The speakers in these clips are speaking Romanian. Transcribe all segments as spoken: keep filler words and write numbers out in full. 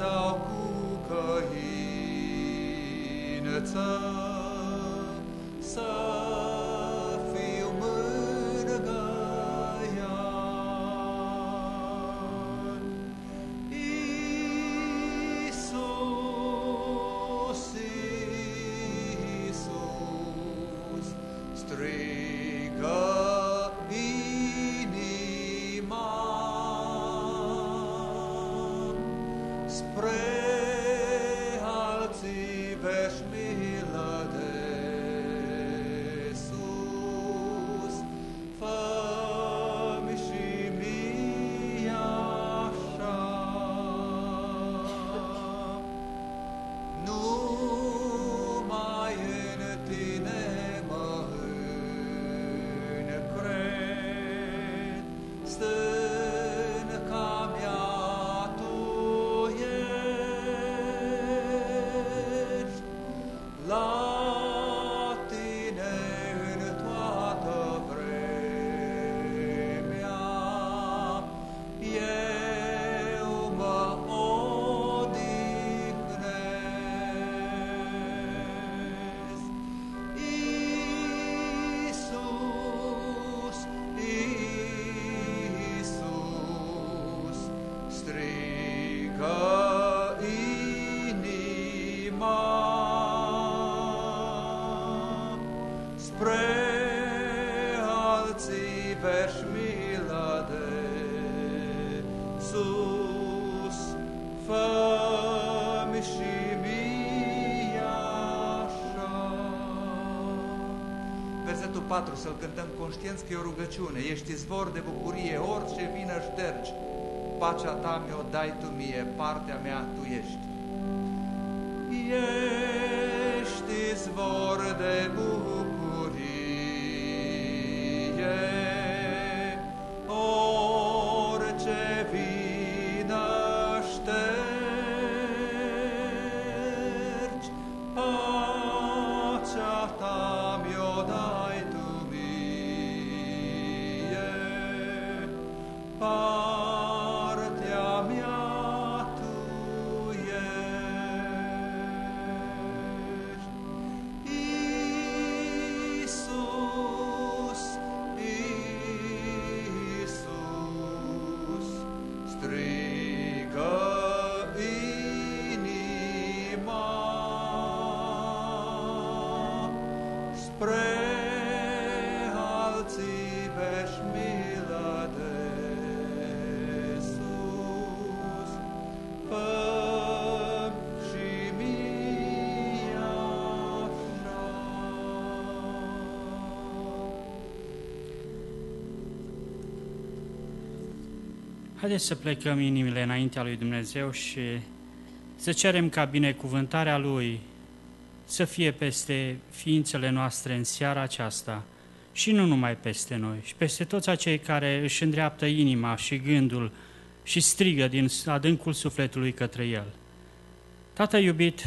sau cu căință, să fiu mângâiat. Iisus, Iisus, strigă inima spre alții veși milă de sus. Fă-mi și mie așa. Numai în tine mă încred, stânca mea tu ești. La tine în toată vremea eu mă odihnesc. Iisus, Iisus, strigă inima spre alții veși milă de sus. Fă-mi și mie așa. Versetul patru, să-l cântăm conștienți că e o rugăciune. Ești izvor de bucurie, orice vină ștergi. Pacea ta mi-o dai tu mie, partea mea tu ești. Ești izvor de bucurie, orice vină ștergi. Pacea ta mi-o dai tu mie, partea mea tu ești. Iisus, Iisus, strigă inima spre alții veși milă de sus. Fă-mi și mie așa. Haideți să plecăm inimile înaintea lui Dumnezeu și să cerem ca binecuvântarea Lui să fie peste ființele noastre în seara aceasta și nu numai peste noi, și peste toți acei care își îndreaptă inima și gândul și strigă din adâncul sufletului către El. Tată iubit,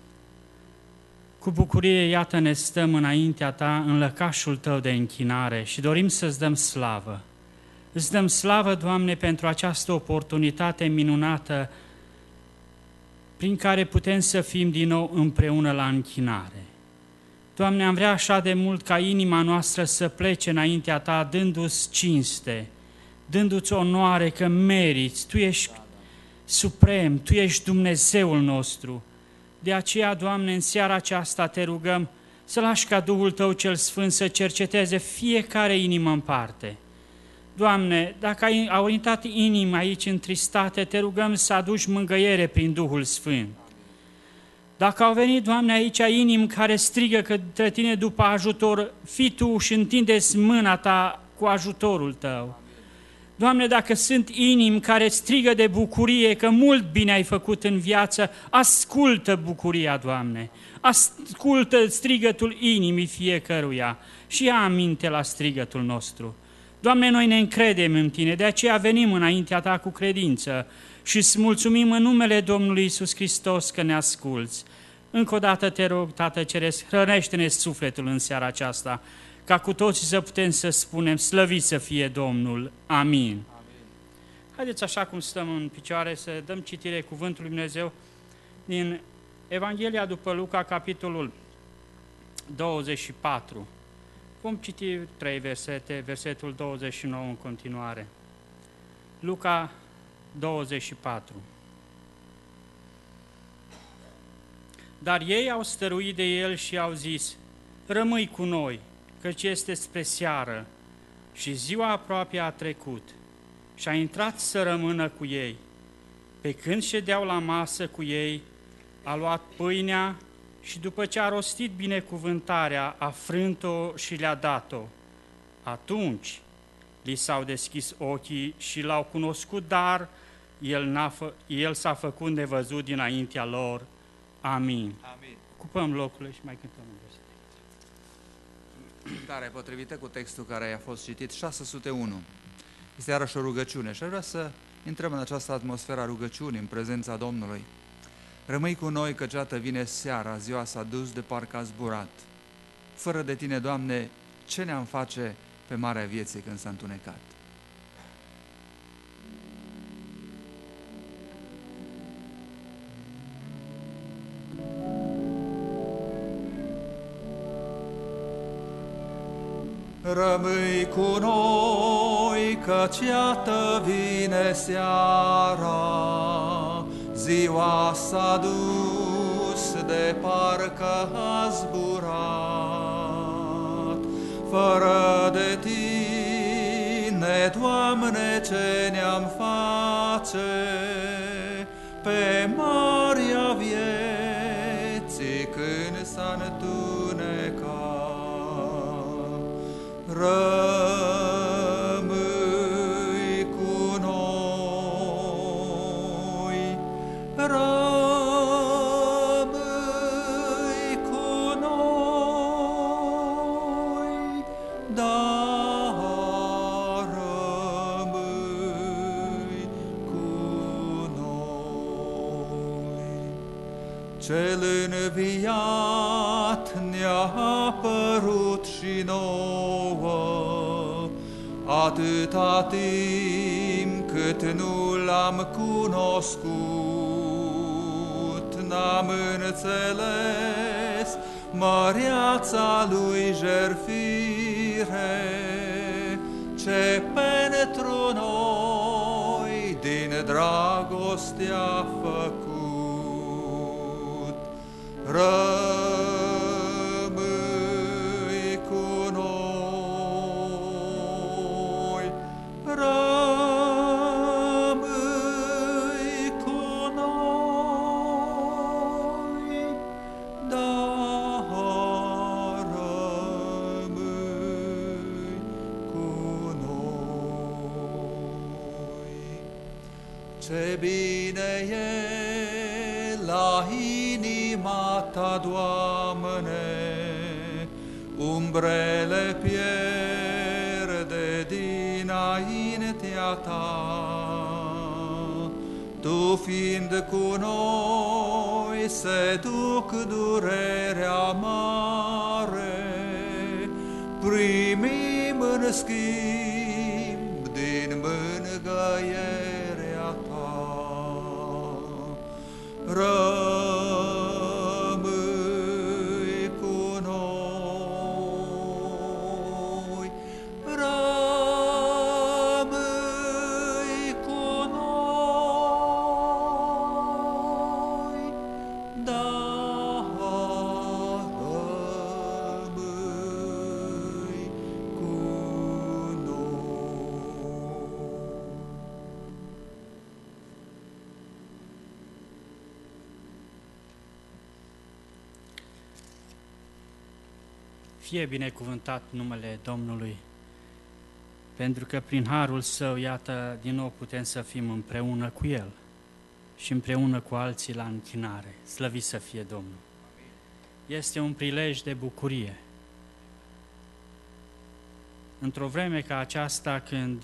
cu bucurie, iată, ne stăm înaintea Ta, în lăcașul Tău de închinare și dorim să-ți dăm slavă. Îți dăm slavă, Doamne, pentru această oportunitate minunată prin care putem să fim din nou împreună la închinare. Doamne, am vrea așa de mult ca inima noastră să plece înaintea Ta, dându-ți cinste, dându-ți onoare că meriți, Tu ești suprem, Tu ești Dumnezeul nostru. De aceea, Doamne, în seara aceasta Te rugăm să lași ca Duhul Tău cel Sfânt să cerceteze fiecare inimă în parte. Doamne, dacă ai, au intrat inimi aici întristate, Te rugăm să aduci mângâiere prin Duhul Sfânt. Dacă au venit, Doamne, aici inimi care strigă către Tine după ajutor, fii Tu și întinde-ți mâna Ta cu ajutorul Tău. Doamne, dacă sunt inimi care strigă de bucurie că mult bine ai făcut în viață, ascultă bucuria, Doamne, ascultă strigătul inimii fiecăruia și ia aminte la strigătul nostru. Doamne, noi ne încredem în Tine, de aceea venim înaintea Ta cu credință și îți mulțumim în numele Domnului Iisus Hristos că ne asculți. Încă o dată te rog, Tată Ceresc, hrănește-ne sufletul în seara aceasta, ca cu toții să putem să spunem, slăvit să fie Domnul. Amin. Amin. Haideți, așa cum stăm în picioare, să dăm citire cuvântului Dumnezeu din Evanghelia după Luca, capitolul douăzeci și patru. Vom citi trei versete, versetul douăzeci și nouă în continuare. Luca douăzeci și patru. Dar ei au stăruit de el și au zis: rămâi cu noi, căci este spre seară și ziua aproape a trecut. Și a intrat să rămână cu ei. Pe când ședeau la masă cu ei, a luat pâinea și după ce a rostit binecuvântarea, a frânt-o și le-a dat-o. Atunci li s-au deschis ochii și l-au cunoscut, dar el, n-a fă, el s-a făcut nevăzut dinaintea lor. Amin. Amin. Ocupăm locurile și mai cântăm un verset. Cântarea potrivită cu textul care a fost citit, șase sute unu. Este iarăși o rugăciune și aș vrea să intrăm în această atmosferă a rugăciunii, în prezența Domnului. Rămâi cu noi, căci iată vine seara, ziua s-a dus de parcă a zburat. Fără de tine, Doamne, ce ne-am face pe marea vieții când s-a întunecat? Rămâi cu noi, căci iată vine seara, ziua s-a dus de parcă a zburat. Fără de tine, Doamne, ce ne-am face pe marea vieții când s-a întunecat? Rămâi cu noi, rămâi cu noi, da, rămâi cu noi. Cel înviat ne-a apărut și nouă, atâta timp cât nu l-am cunoscut, n-am înțeles măreața lui jertfire, ce pentru noi din dragoste a făcut. Rămâi cu noi, rămâi cu noi, da, rămâi cu noi. Ce bine e la inima ta, Doamne, umbrele pierde dinaintea ta. Tu fiind cu noi, se duc durerea mare, primim în schimb din mângâierea ta. Rămâi cu noi, rămâi cu noi, da, rămâi cu noi. Fie binecuvântat numele Domnului, pentru că prin harul Său, iată, din nou putem să fim împreună cu El și împreună cu alții la închinare. Slăvit să fie Domnul! Este un prilej de bucurie. Într-o vreme ca aceasta, când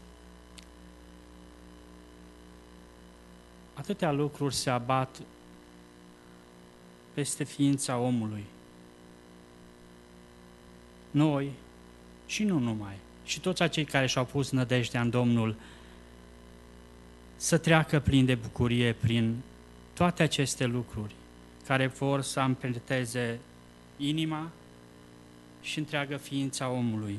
atâtea lucruri se abat peste ființa omului, noi, și nu numai, și toți acei care și-au pus nădejdea în Domnul, să treacă plin de bucurie prin toate aceste lucruri care vor să împleteze inima și întreagă ființa omului.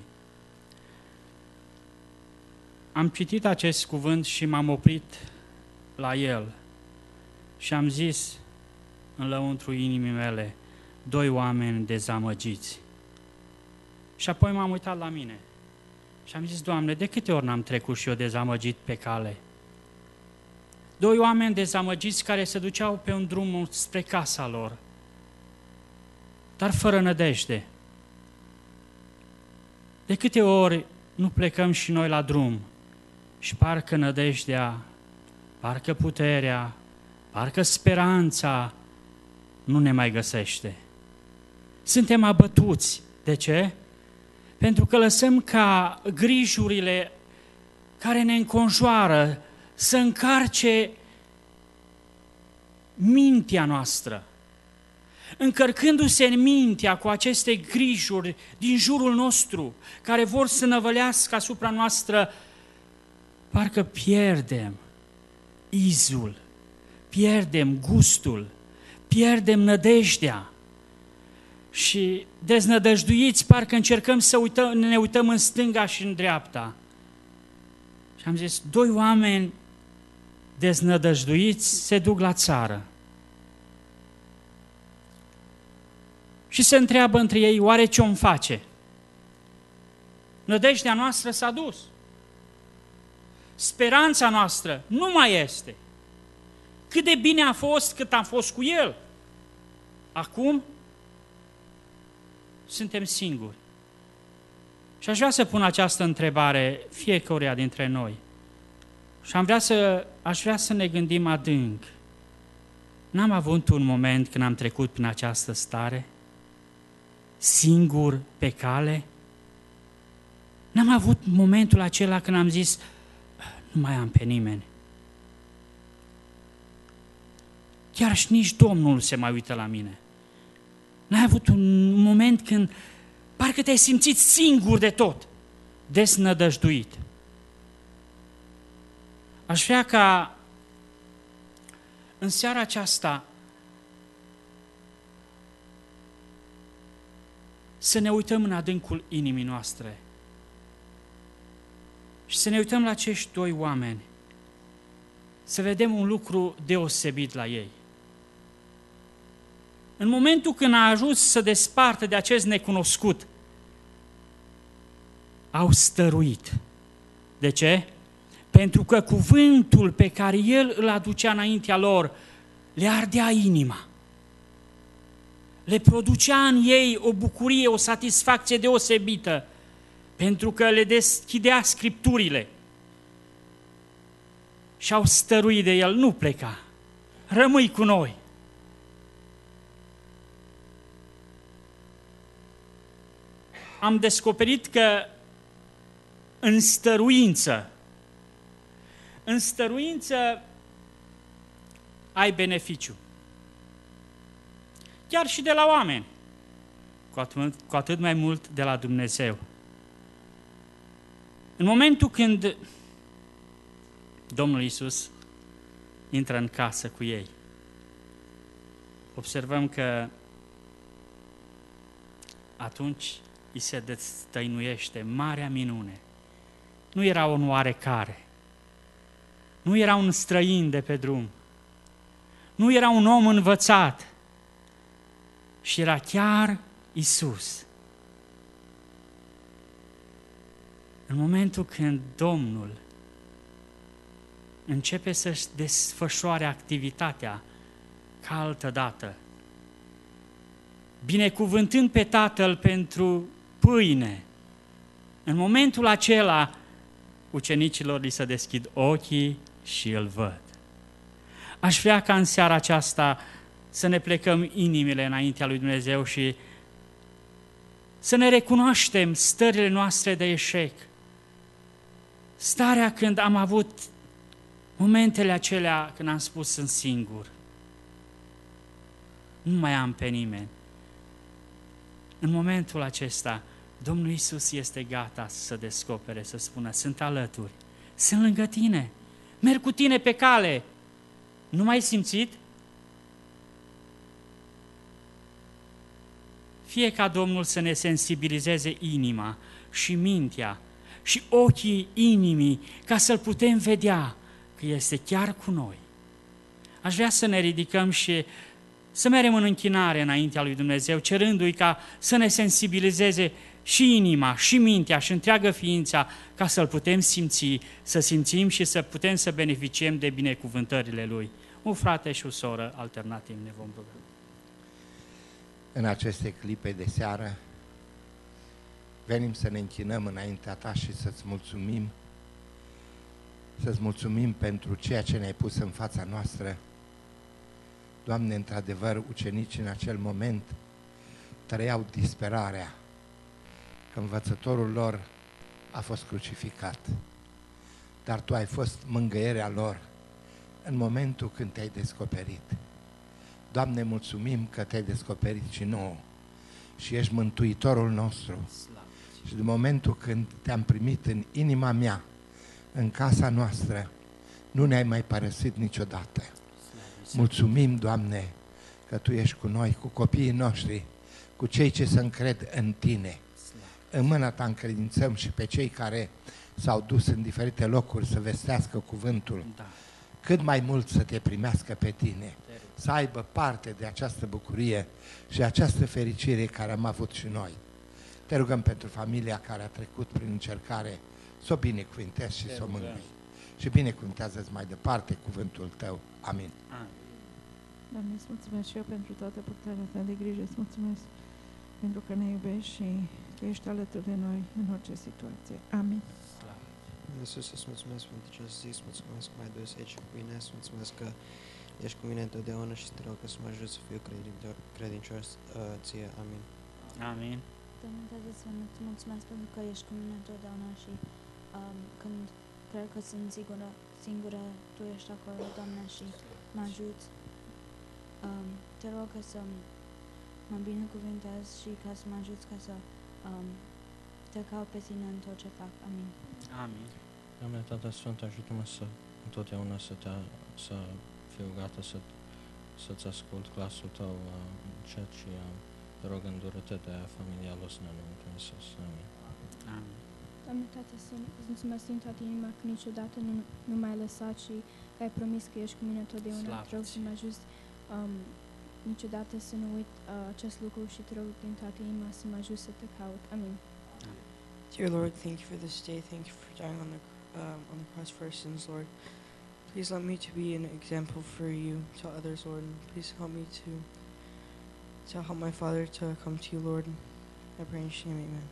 Am citit acest cuvânt și m-am oprit la el și am zis în lăuntru inimii mele, doi oameni dezamăgiți. Și apoi m-am uitat la mine și am zis, Doamne, de câte ori n-am trecut și eu dezamăgit pe cale? Doi oameni dezamăgiți care se duceau pe un drum spre casa lor, dar fără nădejde. De câte ori nu plecăm și noi la drum și parcă nădejdea, parcă puterea, parcă speranța nu ne mai găsește. Suntem abătuți. De ce? Pentru că lăsăm ca grijurile care ne înconjoară să încarce mintea noastră. Încărcându-se în mintea cu aceste grijuri din jurul nostru, care vor să năvălească asupra noastră, parcă pierdem izul, pierdem gustul, pierdem nădejdea. Și deznădăjduiți, parcă încercăm să uităm, ne uităm în stânga și în dreapta. Și am zis, doi oameni deznădăjduiți se duc la țară. Și se întreabă între ei, oare ce-om face? Nădejdea noastră s-a dus. Speranța noastră nu mai este. Cât de bine a fost cât am fost cu el. Acum suntem singuri. Și aș vrea să pun această întrebare fiecăruia dintre noi. Și am vrea să, aș vrea să ne gândim adânc. N-am avut un moment când am trecut prin această stare? Singur pe cale? N-am avut momentul acela când am zis, nu mai am pe nimeni. Chiar și nici Domnul nu se mai uită la mine. N-ai avut un moment când parcă te-ai simțit singur de tot, desnădăjduit. Aș vrea ca în seara aceasta să ne uităm în adâncul inimii noastre și să ne uităm la acești doi oameni, să vedem un lucru deosebit la ei. În momentul când a ajuns să despartă de acest necunoscut, au stăruit. De ce? Pentru că cuvântul pe care el îl aducea înaintea lor le ardea inima. Le producea în ei o bucurie, o satisfacție deosebită, pentru că le deschidea Scripturile. Și au stăruit de el, nu pleca, rămâi cu noi. Am descoperit că în stăruință, în stăruință ai beneficiu. Chiar și de la oameni, cu atât, cu atât mai mult de la Dumnezeu. În momentul când Domnul Iisus intră în casă cu ei, observăm că atunci îi se destăinuiește marea minune. Nu era un oarecare, nu era un străin de pe drum, nu era un om învățat, și era chiar Iisus. În momentul când Domnul începe să-și desfășoare activitatea ca altădată, binecuvântând pe Tatăl pentru pâine, în momentul acela ucenicilor li se deschid ochii și îl văd. Aș vrea ca în seara aceasta să ne plecăm inimile înaintea lui Dumnezeu și să ne recunoaștem stările noastre de eșec. Starea când am avut momentele acelea când am spus sunt singur. Nu mai am pe nimeni. În momentul acesta, Domnul Iisus este gata să descopere, să spună, sunt alături, sunt lângă tine, merg cu tine pe cale. Nu mai ai simțit? Fie ca Domnul să ne sensibilizeze inima și mintea și ochii inimii ca să-L putem vedea că este chiar cu noi. Aș vrea să ne ridicăm și să mergem în închinare înaintea lui Dumnezeu, cerându-i ca să ne sensibilizeze și inima, și mintea, și întreagă ființa, ca să-L putem simți, să simțim și să putem să beneficiem de binecuvântările Lui. Un frate și o soră alternativ ne vom ruga. În aceste clipe de seară venim să ne închinăm înaintea Ta și să-ți mulțumim, să-ți mulțumim pentru ceea ce ne-ai pus în fața noastră. Doamne, într-adevăr, ucenicii în acel moment trăiau disperarea că învățătorul lor a fost crucificat. Dar Tu ai fost mângâierea lor în momentul când Te-ai descoperit. Doamne, mulțumim că Te-ai descoperit și nouă și ești Mântuitorul nostru. Și din momentul când Te-am primit în inima mea, în casa noastră, nu ne-ai mai părăsit niciodată. Mulțumim, Doamne, că Tu ești cu noi, cu copiii noștri, cu cei ce se încred în Tine. În mâna Ta încredințăm și pe cei care s-au dus în diferite locuri să vestească cuvântul. Cât mai mult să Te primească pe Tine, să aibă parte de această bucurie și această fericire care am avut și noi. Te rugăm pentru familia care a trecut prin încercare, să o binecuvintezi și să o mângâi. Și binecuvântează-ți mai departe cuvântul Tău. Amin. Doamne, îți mulțumesc și eu pentru toată purtarea Ta de grijă, îți mulțumesc pentru că ne iubești și că ești alături de noi în orice situație. Amin. Iisus, îți mulțumesc pentru ce ați zis, mulțumesc că m-ai dus aici cu mine, îți mulțumesc că ești cu mine întotdeauna și te rog că să mă ajut să fiu credincios uh, Ție. Amin. Amin. Doamne, Tată Sfânt, îți mulțumesc pentru că ești cu mine întotdeauna și um, când cred că sunt sigură, singură, Tu ești acolo, Doamne, și mă ajuți. Um, te rog ca să mă binecuvintez și ca să mă ajuți ca să um, te caut pe Tine în tot ce fac. Amin. Amin. Doamne, Tată Sfânt, ajută-mă să întotdeauna să, te, să fiu gata să, să-ți ascult glasul Tău uh, încet și uh, te rog îndură-te de familia Losna, în numele Iisus. Amin. Amin. Doamne, Tată, îți mulțumesc din toată inima că niciodată nu, nu m-ai lăsat și că ai promis că ești cu mine totdeauna. Te rog să mă ajuți um, niciodată să nu uit uh, acest lucru și te rog din toată inima să mă ajuți să te caut. Amin. Dear Lord, thank you for this day. Thank you for dying on the um, on the cross for our sins, Lord. Please let me to be an example for you to others, Lord. And please help me to to help my Father to come to you, Lord. I pray in your name, amen.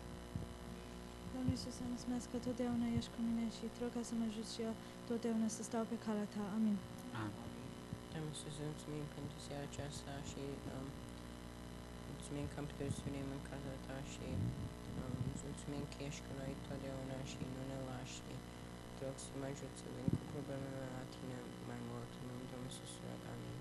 Doamne Iisuse, mulțumesc că totdeauna ești cu mine și te rog ca să mă ajut și eu totdeauna să stau pe calea Ta. Amin. Amin. Doamne Iisuse, mulțumim pentru seara aceasta și um, mulțumim că am putut să venim în casa Ta și um, mulțumim că ești cu noi totdeauna și nu ne lași. Te rog să mă ajut să vin cu problemele la Tine mai mult în numele Domnului Iisus. Amin.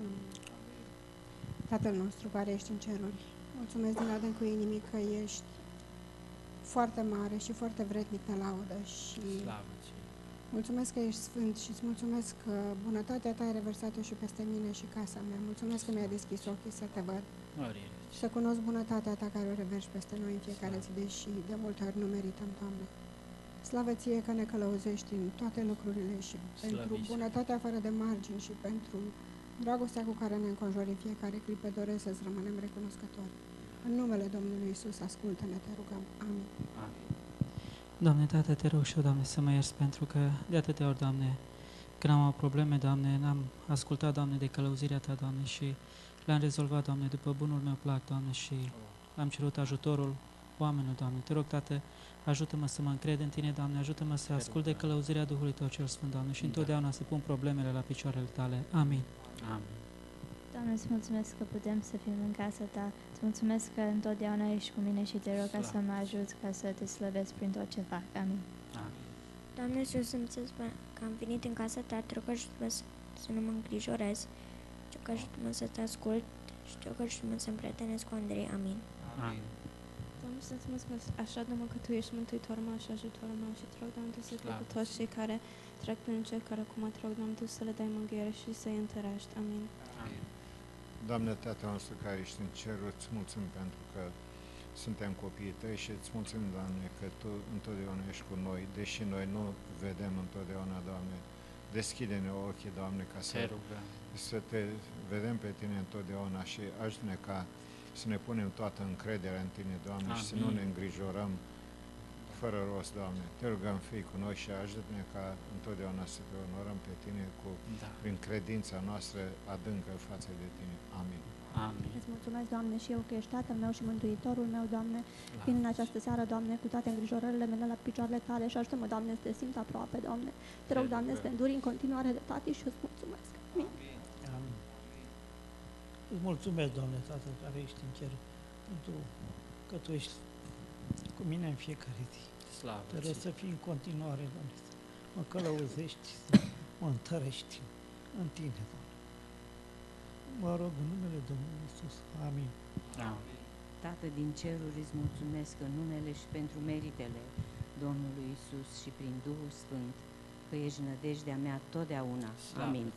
Tatăl nostru care ești în ceruri, mulțumesc din adâncul inimii că ești foarte mare și foarte vrednic de laudă și mulțumesc că ești sfânt și îți mulțumesc că bunătatea Ta ai reversat-o și peste mine și casa mea. Mulțumesc că mi-ai deschis ochii să Te văd și să cunosc bunătatea Ta care o reverși peste noi în fiecare zi, deși de multe ori nu merităm, Doamne. Slavă Ție că ne călăuzești în toate lucrurile și pentru bunătatea fără de margini și pentru dragostea cu care ne înconjori în fiecare clipă. Doresc să-ți rămânem recunoscători. În numele Domnului Iisus, ascultă-ne, Te rugăm. Amin. Amin. Doamne, Tată, Te rog și eu, Doamne, să mă ierți pentru că de atâtea ori, Doamne, când am avut probleme, Doamne, n-am ascultat, Doamne, de călăuzirea Ta, Doamne, și le-am rezolvat, Doamne, după bunul meu plac, Doamne, și am cerut ajutorul oamenilor, Doamne. Te rog, Tată, ajută-mă să mă încred în Tine, Doamne, ajută-mă să ascult de călăuzirea Duhului Tău cel Sfânt, Doamne, și întotdeauna să pun problemele la picioarele Tale. Amin. Amin. Doamne, îți mulțumesc că putem să fim în casa Ta. Îți mulțumesc că întotdeauna ești cu mine și Te rog ca să mă ajuți ca să Te slăvesc prin tot ce fac. Amin. Amin. Doamne, Iisus, îmi ți spun că am venit în casa Ta, Te rog ajută-mă să, să nu mă îngrijorez, Te rog ajută-mă să Te ascult și Te rog ajută-mă să-mi prietenesc cu Andrei. Amin. Amin. Doamne Doamne, să-ți mulțumesc așa de mult că Tu ești mântuitorul meu și ajutorul meu și te rog, Doamne, Tu să fii cu toți cei care trec prin cei care acum te rog, Doamne, Tu să le dai mângâiere și să-i întărești. Amin. Amin. Doamne, Tatăl nostru care ești în cer, îți mulțumim pentru că suntem copiii Tăi și îți mulțumim, Doamne, că Tu întotdeauna ești cu noi, deși noi nu vedem întotdeauna, Doamne. Deschide-ne ochii, Doamne, ca să, să Te vedem pe Tine întotdeauna și ajută-ne ca să ne punem toată încrederea în Tine, Doamne, Amin. Și să nu ne îngrijorăm fără rost, Doamne. Te rugăm, fii cu noi și ajută-ne ca întotdeauna să Te onorăm pe Tine cu, da. Prin credința noastră adâncă față de Tine. Amin. Amin. Îți mulțumesc, Doamne, și eu că ești Tatăl meu și Mântuitorul meu, Doamne. Vin în această seară, Doamne, cu toate îngrijorările mele la picioarele Tale și ajută-mă, Doamne, să Te simt aproape, Doamne. Te rog, Doamne, să Te înduri în continuare de tati și îți mulțumesc. Amin. Amin. Îți mulțumesc, Doamne, Tatăl care ești în cer, pentru că Tu ești cu mine în fiecare zi. Slavă. Te rog să fii în continuare, Doamne, să mă călăuzești, să mă întărești în Tine, Doamne. Mă rog în numele Domnului Iisus. Amin. Amin. Tată din ceruri, îți mulțumesc în numele și pentru meritele Domnului Iisus și prin Duhul Sfânt, că ești nădejdea mea totdeauna. Amin.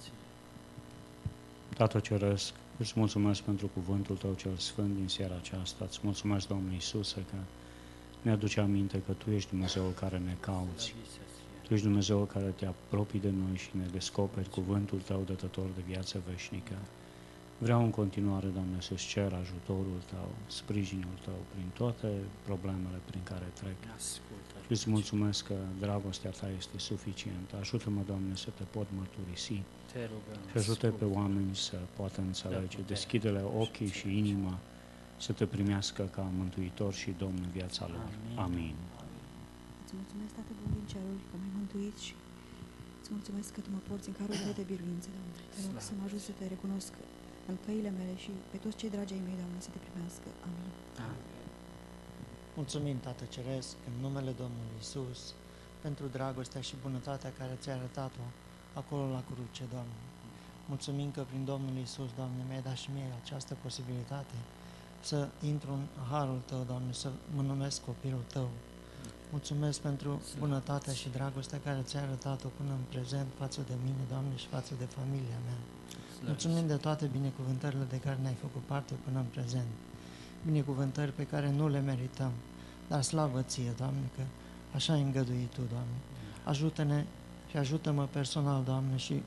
Tată Ceresc, îți mulțumesc pentru cuvântul Tău cel Sfânt din seara aceasta. Îți mulțumesc, Domnul Iisuse, că ne aduce aminte că Tu ești Dumnezeul care ne cauți. Tu ești Dumnezeul care Te apropii de noi și ne descoperi cuvântul Tău dătător de viață veșnică. Vreau în continuare, Doamne, să-ți cer ajutorul Tău, sprijinul Tău prin toate problemele prin care trec. Și îți mulțumesc că dragostea Ta este suficientă. Ajută-mă, Doamne, să Te pot mărturisi. Te rugăm, și ajută pe oameni să poată înțelege. Deschide-le ochii și inima să Te primească ca Mântuitor și Domn în viața lor. Amin. Îți mulțumesc, Tată bun din ceruri, că m-ai mântuit și îți mulțumesc că Tu mă porți în carul Tău de biruință, Doamne. Te rog să mă ajut să Te recunosc în căile mele și pe toți cei dragi ai mei, Doamne, să Te primească. Amin. Amin. Mulțumim, Tată Ceresc, în numele Domnului Iisus, pentru dragostea și bunătatea care Ți-ai arătat-o acolo la cruce, Doamne. Mulțumim că prin Domnul Iisus, Doamne, mi-ai dat și mie această posibilitate să intru în harul Tău, Doamne, să mă numesc copilul Tău. Mulțumesc pentru bunătatea și dragostea care Ți-ai arătat-o până în prezent față de mine, Doamne, și față de familia mea. Mulțumim de toate binecuvântările de care ne-ai făcut parte până în prezent. Binecuvântări pe care nu le merităm, dar slavă Ție, Doamne, că așa ai îngăduit Tu, Doamne. Ajută-ne și ajută-mă personal, Doamne, și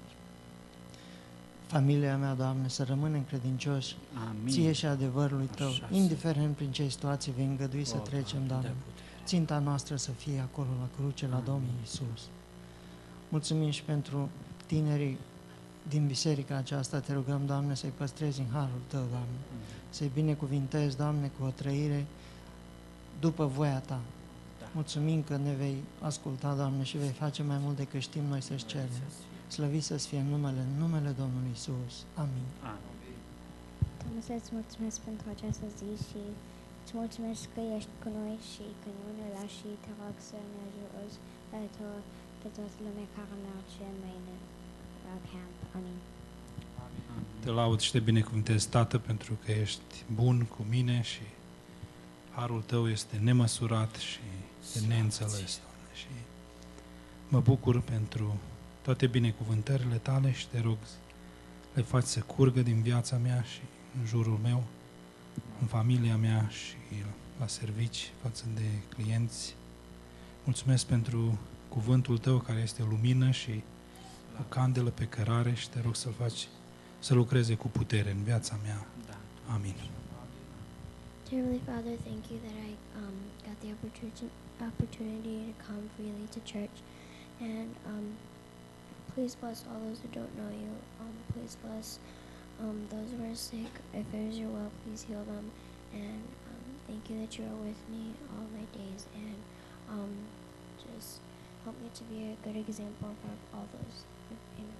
familia mea, Doamne, să rămânem credincioși Amin. Ție și adevărului Tău, Așa indiferent prin ce situații vei îngădui să trecem, Doamne. Ținta noastră să fie acolo la cruce, la Domnul Iisus. Mulțumim și pentru tinerii din biserica aceasta, Te rugăm, Doamne, să-i păstrezi în harul Tău, Doamne, să-i binecuvintezi, Doamne, cu o trăire după voia Ta. Da. Mulțumim că ne vei asculta, Doamne, și vei face mai mult decât știm noi să-ți cerem. Slăvit să-ți fie numele, în numele Domnului Iisus. Amin. Amin. Doamne, să-ți mulțumesc pentru această zi și îți mulțumesc că ești cu noi și că nu ne lași și Te rog să ne ajuți de toată lumea care merge mai în camp. Amin. Te laud și Te binecuvântez, Tată, pentru că ești bun cu mine și harul Tău este nemăsurat și de neînțeles, Doamne. Și mă bucur pentru toate binecuvântările Tale și Te rog, le faci să curgă din viața mea și în jurul meu, în familia mea și la servici față de clienți. Mulțumesc pentru cuvântul Tău care este lumină și o candelă pe cărare și Te rog să-l faci să lucreze cu putere în viața mea. Amin. Dear Heavenly Father, thank you that I um, got the opportunity, opportunity to come freely to church. And um, please bless all those who don't know you. Um, please bless um, those who are sick. If it is your will, please heal them. And um, thank you that you are with me all my days. And um, just help me to be a good example for all those. Amen.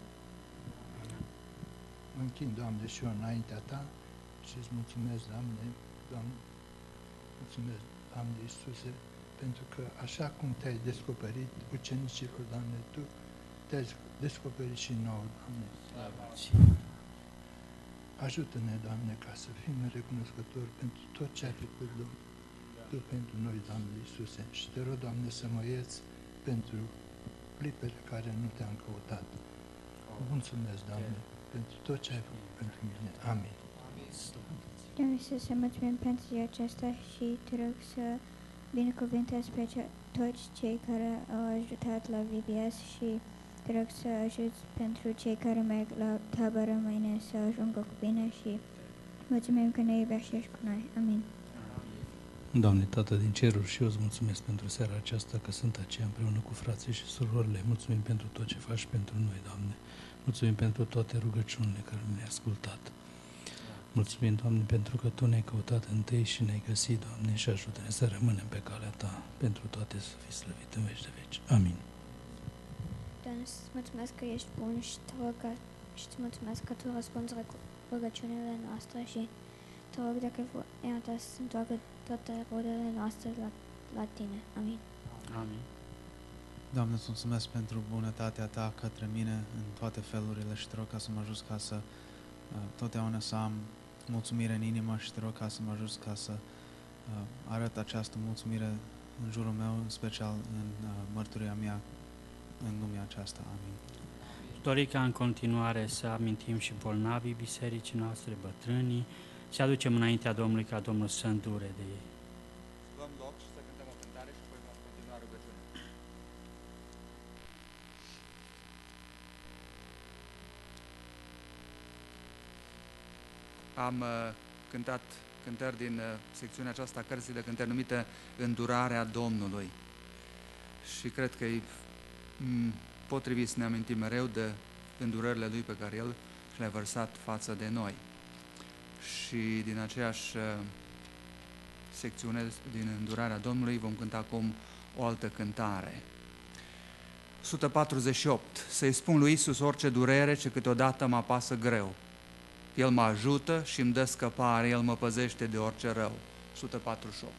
Mă închin, Doamne, și eu înaintea Ta și îți mulțumesc, Doamne, Doamne, mulțumesc, Doamne Iisuse, pentru că așa cum Te-ai descoperit ucenicilor, Doamne, Tu Te-ai descoperit și nouă, Doamne. Ajută-ne, Doamne, ca să fim recunoscători pentru tot ce ai făcut, Doamne. Tu pentru noi, Doamne Iisuse, și Te rog, Doamne, să mă ierți pentru clipele care nu Te-am căutat. Mulțumesc, Doamne, pentru tot ce ai făcut pentru mine. Amin. Doamne Iisuse, mulțumim pentru ziua aceasta și Te rog să binecuvântezi pe ce, toți cei care au ajutat la V B S și Te rog să ajuți pentru cei care merg la tabără mâine să ajungă cu bine și mulțumim că ne iubești și ești cu noi. Amin. Doamne, Tată din ceruri, și eu îți mulțumesc pentru seara aceasta că sunt aceea împreună cu frații și surorile. Mulțumim pentru tot ce faci pentru noi, Doamne. Mulțumim pentru toate rugăciunile care ne-ai ascultat. Mulțumim, Doamne, pentru că Tu ne-ai căutat întâi și ne-ai găsit, Doamne, și ajută-ne să rămânem pe calea Ta. Pentru toate să fii slăvit în veci de veci. Amin. Doamne, îți mulțumesc că ești bun și Te rog că, și îți mulțumesc că Tu răspunzi rugăciunile noastre și Te rog dacă voia Ta să se întoarcă toate rodele noastre la, la Tine. Amin. Amin. Doamne, îți mulțumesc pentru bunătatea Ta către mine în toate felurile și Te rog ca să mă ajut ca să uh, totdeauna să am mulțumire în inimă și Te rog ca să mă ajut ca să uh, arăt această mulțumire în jurul meu, în special în uh, mărturia mea în lumea aceasta. Amin. Dori ca în continuare să amintim și bolnavii bisericii noastre, bătrânii, și aducem înaintea Domnului ca Domnul să îndure de ei. Luăm loc și să cântăm o cântare și apoi vom continua rugăciunea. Am uh, cântat cântări din uh, secțiunea aceasta a cărții de cântări numită Îndurarea Domnului. Și cred că e m, potrivit să ne amintim mereu de îndurările Lui pe care El le-a vărsat față de noi. Și din aceeași uh, secțiune din Îndurarea Domnului vom cânta acum o altă cântare. o sută patruzeci și opt. Să-i spun lui Iisus orice durere ce câteodată mă apasă greu. El mă ajută și îmi dă scăpare, El mă păzește de orice rău. o sută patruzeci și opt.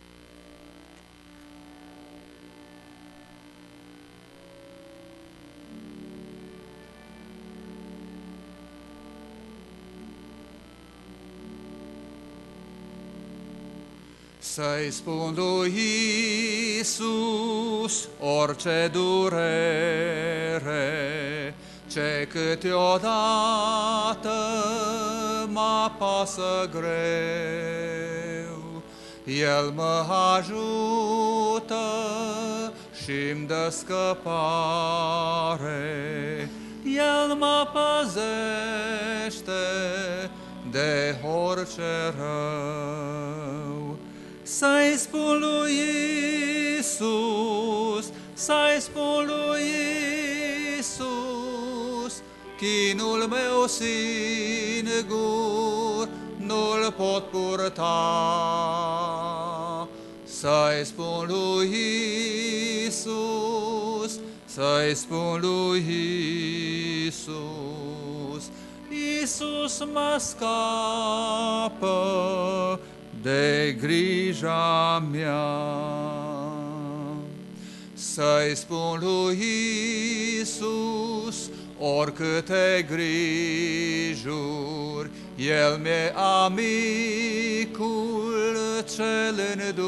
Să-i spun lui Iisus orice durere, ce câteodată mă apasă greu. El mă ajută și-mi dă scăpare, El mă păzește de orice rău. Să-i spun lui Iisus, să-i spun lui Iisus, chinul meu singur nu-l pot purta. Să-i spun lui Iisus, să-i spun lui Iisus, Iisus mă scapă de grija mea. Să-i spun lui Iisus oricâte grijuri, El mi-e amicul cel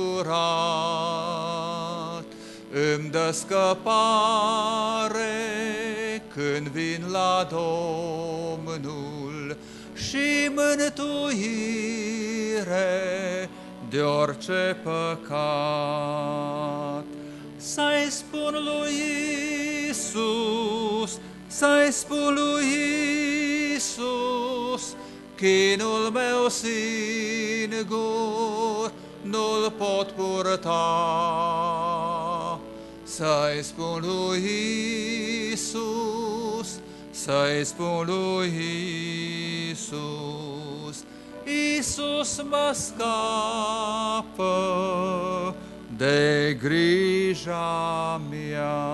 îndurat. Îmi dă scăpare când vin la Domnul și mântuire de orice păcat. Să-i spun lui Iisus, să-i spun lui Iisus, chinul meu singur nu-l pot purta. Să-i spun lui Iisus, să-i spun lui Iisus, Iisus mă scapă de grija mea.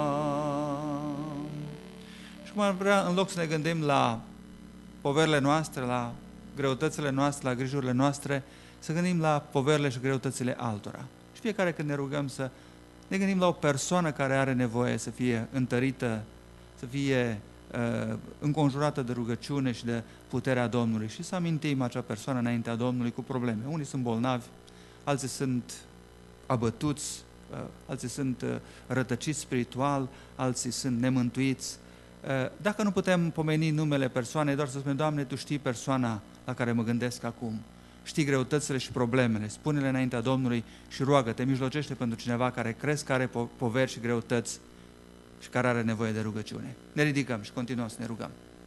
Și cum ar vrea, în loc să ne gândim la poverile noastre, la greutățile noastre, la grijurile noastre, să gândim la poverile și greutățile altora. Și fiecare când ne rugăm să ne gândim la o persoană care are nevoie să fie întărită, să fie uh, înconjurată de rugăciune și de puterea Domnului și să amintim acea persoană înaintea Domnului cu probleme. Unii sunt bolnavi, alții sunt abătuți, uh, alții sunt uh, rătăciți spiritual, alții sunt nemântuiți. Uh, dacă nu putem pomeni numele persoanei, doar să spunem, Doamne, Tu știi persoana la care mă gândesc acum, știi greutățile și problemele, spune-le înaintea Domnului și roagă-te, mijlocește pentru cineva care crezi că are po- poveri și greutăți și care are nevoie de rugăciune. Ne ridicăm și continuăm să ne rugăm.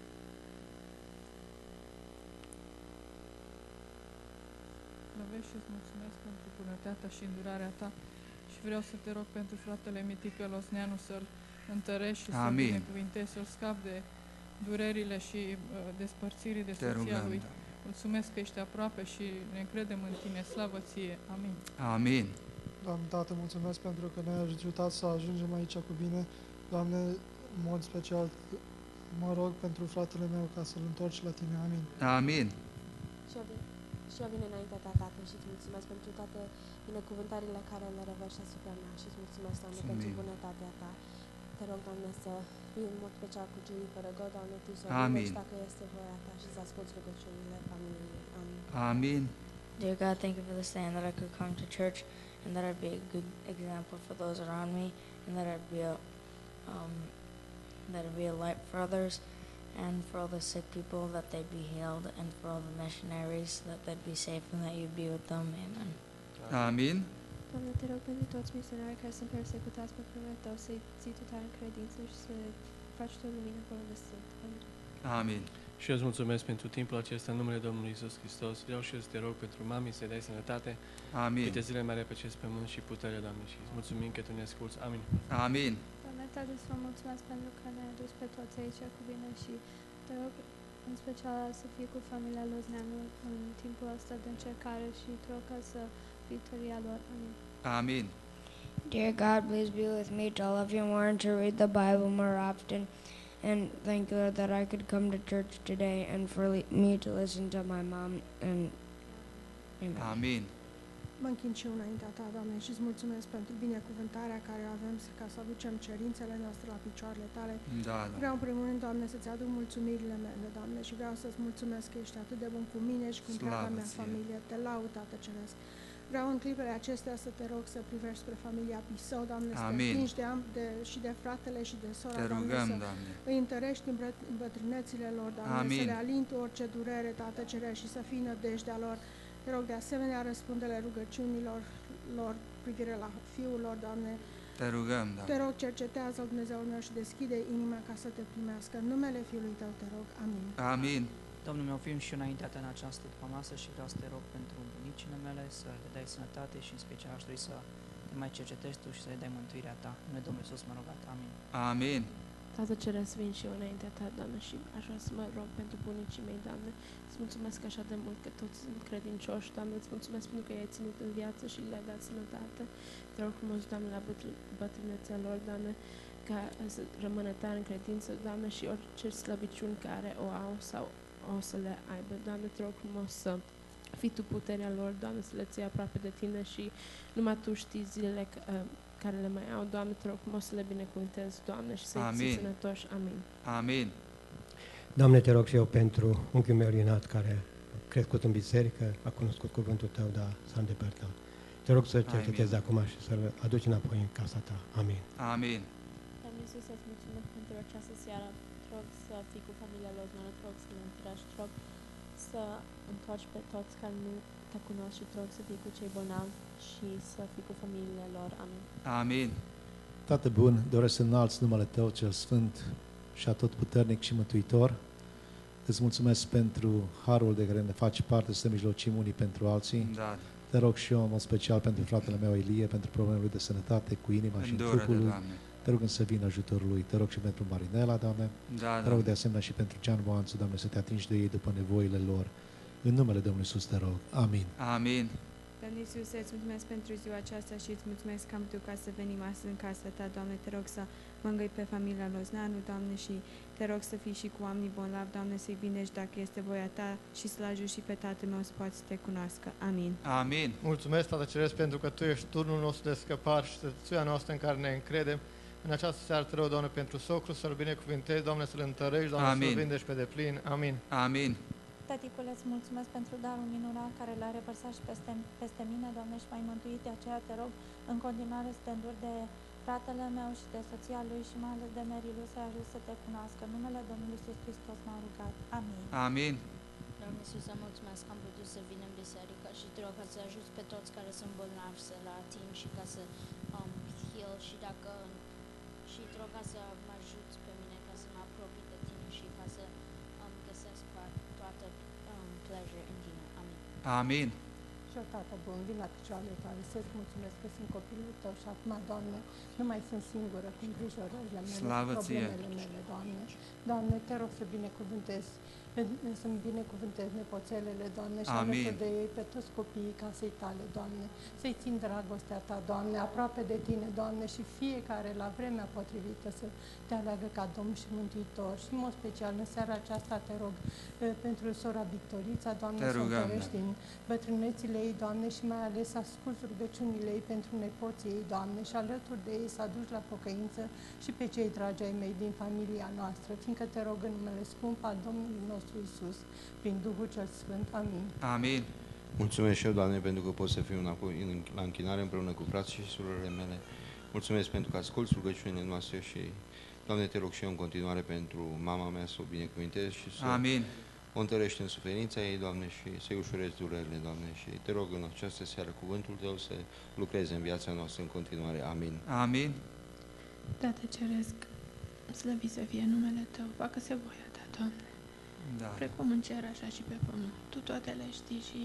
Slăvești și îți mulțumesc pentru bunătatea și îndurarea Ta și vreau să te rog pentru fratele Mitică Losneanu să-l întărești și să-l Amin. binecuvintezi, să-l scapi de durerile și uh, despărțirii de Te soția rugăm, lui. da. Mulțumesc că ești aproape și ne încredem în Tine. Slavă Ție! Amin. Amin. Doamne, Tată, mulțumesc pentru că ne-ai ajutat să ajungem aici cu bine. Doamne, în mod special, mă rog pentru fratele meu ca să-l întorci la Tine. Amin. Amin. Și eu vin, și eu vin înaintea Ta, Tată, și îți mulțumesc pentru toate binecuvântările care le revești asupra mea și îți mulțumesc, Doamne, Mulțumim. pentru bunătatea Ta. Te rog, Doamne, să fii în mod special cu Jennifer, rog, Doamne, Tu să o Amin. iubești dacă este voia Ta și să asculți rugăciunile familiei ei. Amin. Amin. Dear God, thank you for this day and that I could come to church and that I'd be a good example for those around me and that I'd be a um, that I'd be a light for others and for all the sick people that they'd be healed and for all the missionaries that they'd be safe and that you'd be with them. Amen. Amin. Doamne, te rog pentru toți misionarii care sunt persecutați pe numele Tău, să-i ții Tu tare în credință și să faci Tu lumină acolo de sunt. Amin. Amin. Și eu îți mulțumesc pentru timpul acesta în numele Domnului Iisus Hristos. Vreau și eu să te rog pentru mami să-i dai sănătate. Amin. Câte zile mai are pe acest pământ și putere, Doamne, și îți mulțumim că Tu ne asculți. Amin. Amin. Doamne, Tată, să vă mulțumesc pentru că ne-ai adus pe toți aici cu bine și te rog în special să fii cu familia Lozneanu în timpul ăsta de încercare și te rog ca să fii tăria lor. Amin. Amin. Dear God, please be with me to love you more and to read the Bible more often. And thank you that I could come to church today and for li- me to listen to my mom. And amen. Amin. Mă închin și eu înaintea Ta, Doamne, și îți mulțumesc pentru binecuvântarea care o avem să- ca să aducem cerințele noastre la picioarele Tale. Da, da. Vreau în primul rând, Doamne, să-ți aduc mulțumirile mele, Doamne, și vreau să-ți mulțumesc că ești atât de bun cu mine și cu întreaga Slavă mea ție. familie. Te laud, Tată Ceresc. Vreau în clipele acestea să te rog să privești spre familia Pisău, Doamne, să te Amin. atingi de, am, de, și de fratele și de sora, Te Doamne, rugăm, să Doamne. îi întărești în bră- în bătrânețile lor, Doamne, Amin. să le alinti orice durere, Tată Ceresc, și să fii nădejdea lor. Te rog, de asemenea, răspunde-le rugăciunilor lor privire la fiul lor, Doamne. Te rugăm, Te Doamne. rog, cercetează Dumnezeul meu și deschide inima ca să te primească. În numele Fiului Tău te rog. Amin. Amin. Domnul meu, fiind și eu înaintea Ta în această după-masă și vreau să te rog pentru bunicile mele, să le dai sănătate și în special aș dori să te mai cercetezi Tu și să le dai mântuirea Ta. În numele Domnului Iisus mă rugat. Amin. Amin. Tată Ceresc, vin și eu înaintea Ta, Doamne, și aș vrea să mă rog pentru bunicii mei, Doamne. Îți mulțumesc așa de mult că toți sunt credincioși, Doamne. Îți mulțumesc pentru că i-ai ținut în viață și le-ai dat sănătate. Te rog frumos, Doamne, la bătr- bătrânețea lor, Doamne, ca să rămână tare în credință, Doamne, și orice slăbiciuni care o au sau o să le aibă, Doamne, te rog frumos să fii Tu puterea lor, Doamne, să le ții aproape de Tine și numai Tu știi zilele uh, care le mai au, Doamne, te rog frumos să le binecuvântezi, Doamne, și să-i ții Amin. sănătoși. Amin. Amin. Doamne, te rog și eu pentru unchiul meu Rinat, care a crescut în biserică, a cunoscut cuvântul Tău, dar s-a îndepărtat. Te rog să-l cercetezi acum și să-l aduci înapoi în casa Ta. Amin. Amin. Doamne Iisus, îți mulțumesc pentru această seară. Te rog să fii cu familia Lozneanu, te rog să le întărești, te rog să întorci pe toți care nu Te cunosc și te rog să fii cu cei bolnavi și să fii cu familiile lor. Amin. Amin. Tată bun, doresc să înalți numele Tău cel Sfânt și atotputernic și mântuitor. Îți mulțumesc pentru harul de care ne faci parte, să mijlocim unii pentru alții. Da. Te rog și eu, în mod special, pentru fratele meu Ilie, pentru problemele lui de sănătate cu inima și în Îndură-te, trupul lui. Doamne. Te rog să vină ajutorul lui. Te rog și pentru Marinela, Doamne. Da, Te rog Doamne. de asemenea și pentru Gian Boanțu, Doamne, să te atingi de ei după nevoile lor. În numele Domnului Iisus te rog. Amin. Amin. Doamne Iisuse, îți mulțumesc pentru ziua aceasta și îți mulțumesc că am putut ca să venim astăzi în casa Ta. Doamne, te rog să mângâi pe familia Lozneanu, Doamne, și te rog să fii și cu oamenii bolnavi, Doamne, să-i vindești dacă este voia Ta și să-l ajuți și pe tatăl meu să poată să Te cunoască. Amin. Amin. Mulțumesc, Tată Ceresc, pentru că Tu ești turnul nostru de scăpare și stăția noastră în care ne încredem. În această seară te rog, Doamne, pentru socru, să-l binecuvintezi, Doamne, să-l întărești, Doamne, Amin. să-l vindești pe deplin. Amin. Amin. Tăticule, îți mulțumesc pentru darul minunat care l-a revărsat și peste, peste mine, Doamne, și m-ai mântuit, de aceea te rog în continuare să te înduri de fratele meu și de soția lui și mai ales de Merilu, să-i ajut să te cunoască. În numele Domnului Iisus Hristos m-a rugat. Amin. Amin. Doamne Iisuse, mulțumesc că am putut să vin în biserică și te rog ca să ajuți pe toți care sunt bolnavi să la ating și ca să um, heal și dacă și te rog ca să mă ajuți pe mine ca să mă apropii de tine și ca să um, găsesc toată um, pleasure în tine. Amin. Amin. Și eu, Tată bun, vin la picioarele tale să-ți mulțumesc că sunt copilul tău și acum, Doamne, nu mai sunt singură cu îngrijorările mele, Slavă cu ție. problemele mele, Doamne. Doamne, te rog să binecuvântez, să-mi binecuvântez nepoțelele, Doamne, și Amin. alături de ei pe toți copiii casei tale, Doamne. Să-i țin dragostea ta, Doamne, aproape de tine, Doamne, și fiecare la vremea potrivită să te aleagă ca Domn și Mântuitor. Și în mod special în seara aceasta te rog pentru sora Victorița, Doamne, Te să o rugăm. întărești în bătrânețile ei, Doamne, și mai ales ascult rugăciunile ei pentru nepoții ei, Doamne, și alături de ei să aduci la pocăință și pe cei dragi ai mei din familia noastră, fiindcă te rog în numele scump al Domnului nostru Iisus, prin Duhul cel Sfânt. Amin. Amin. Mulțumesc și eu, Doamne, pentru că pot să fiu înapoi la închinare împreună cu frații și surorile mele. Mulțumesc pentru că asculți rugăciunile noastre și, Doamne, te rog și eu în continuare pentru mama mea să o binecuvintez și să Amin. o întărești în suferința ei, Doamne, și să-i ușurezi durerile, Doamne. Și te rog în această seară cuvântul Tău să lucreze în viața noastră în continuare. Amin. Amin. Tată Ceresc, slăvit să fie numele Tău, facă-se voia Ta, Doamne. Da. Precum în cer, așa și pe pământ. Tu toate le știi și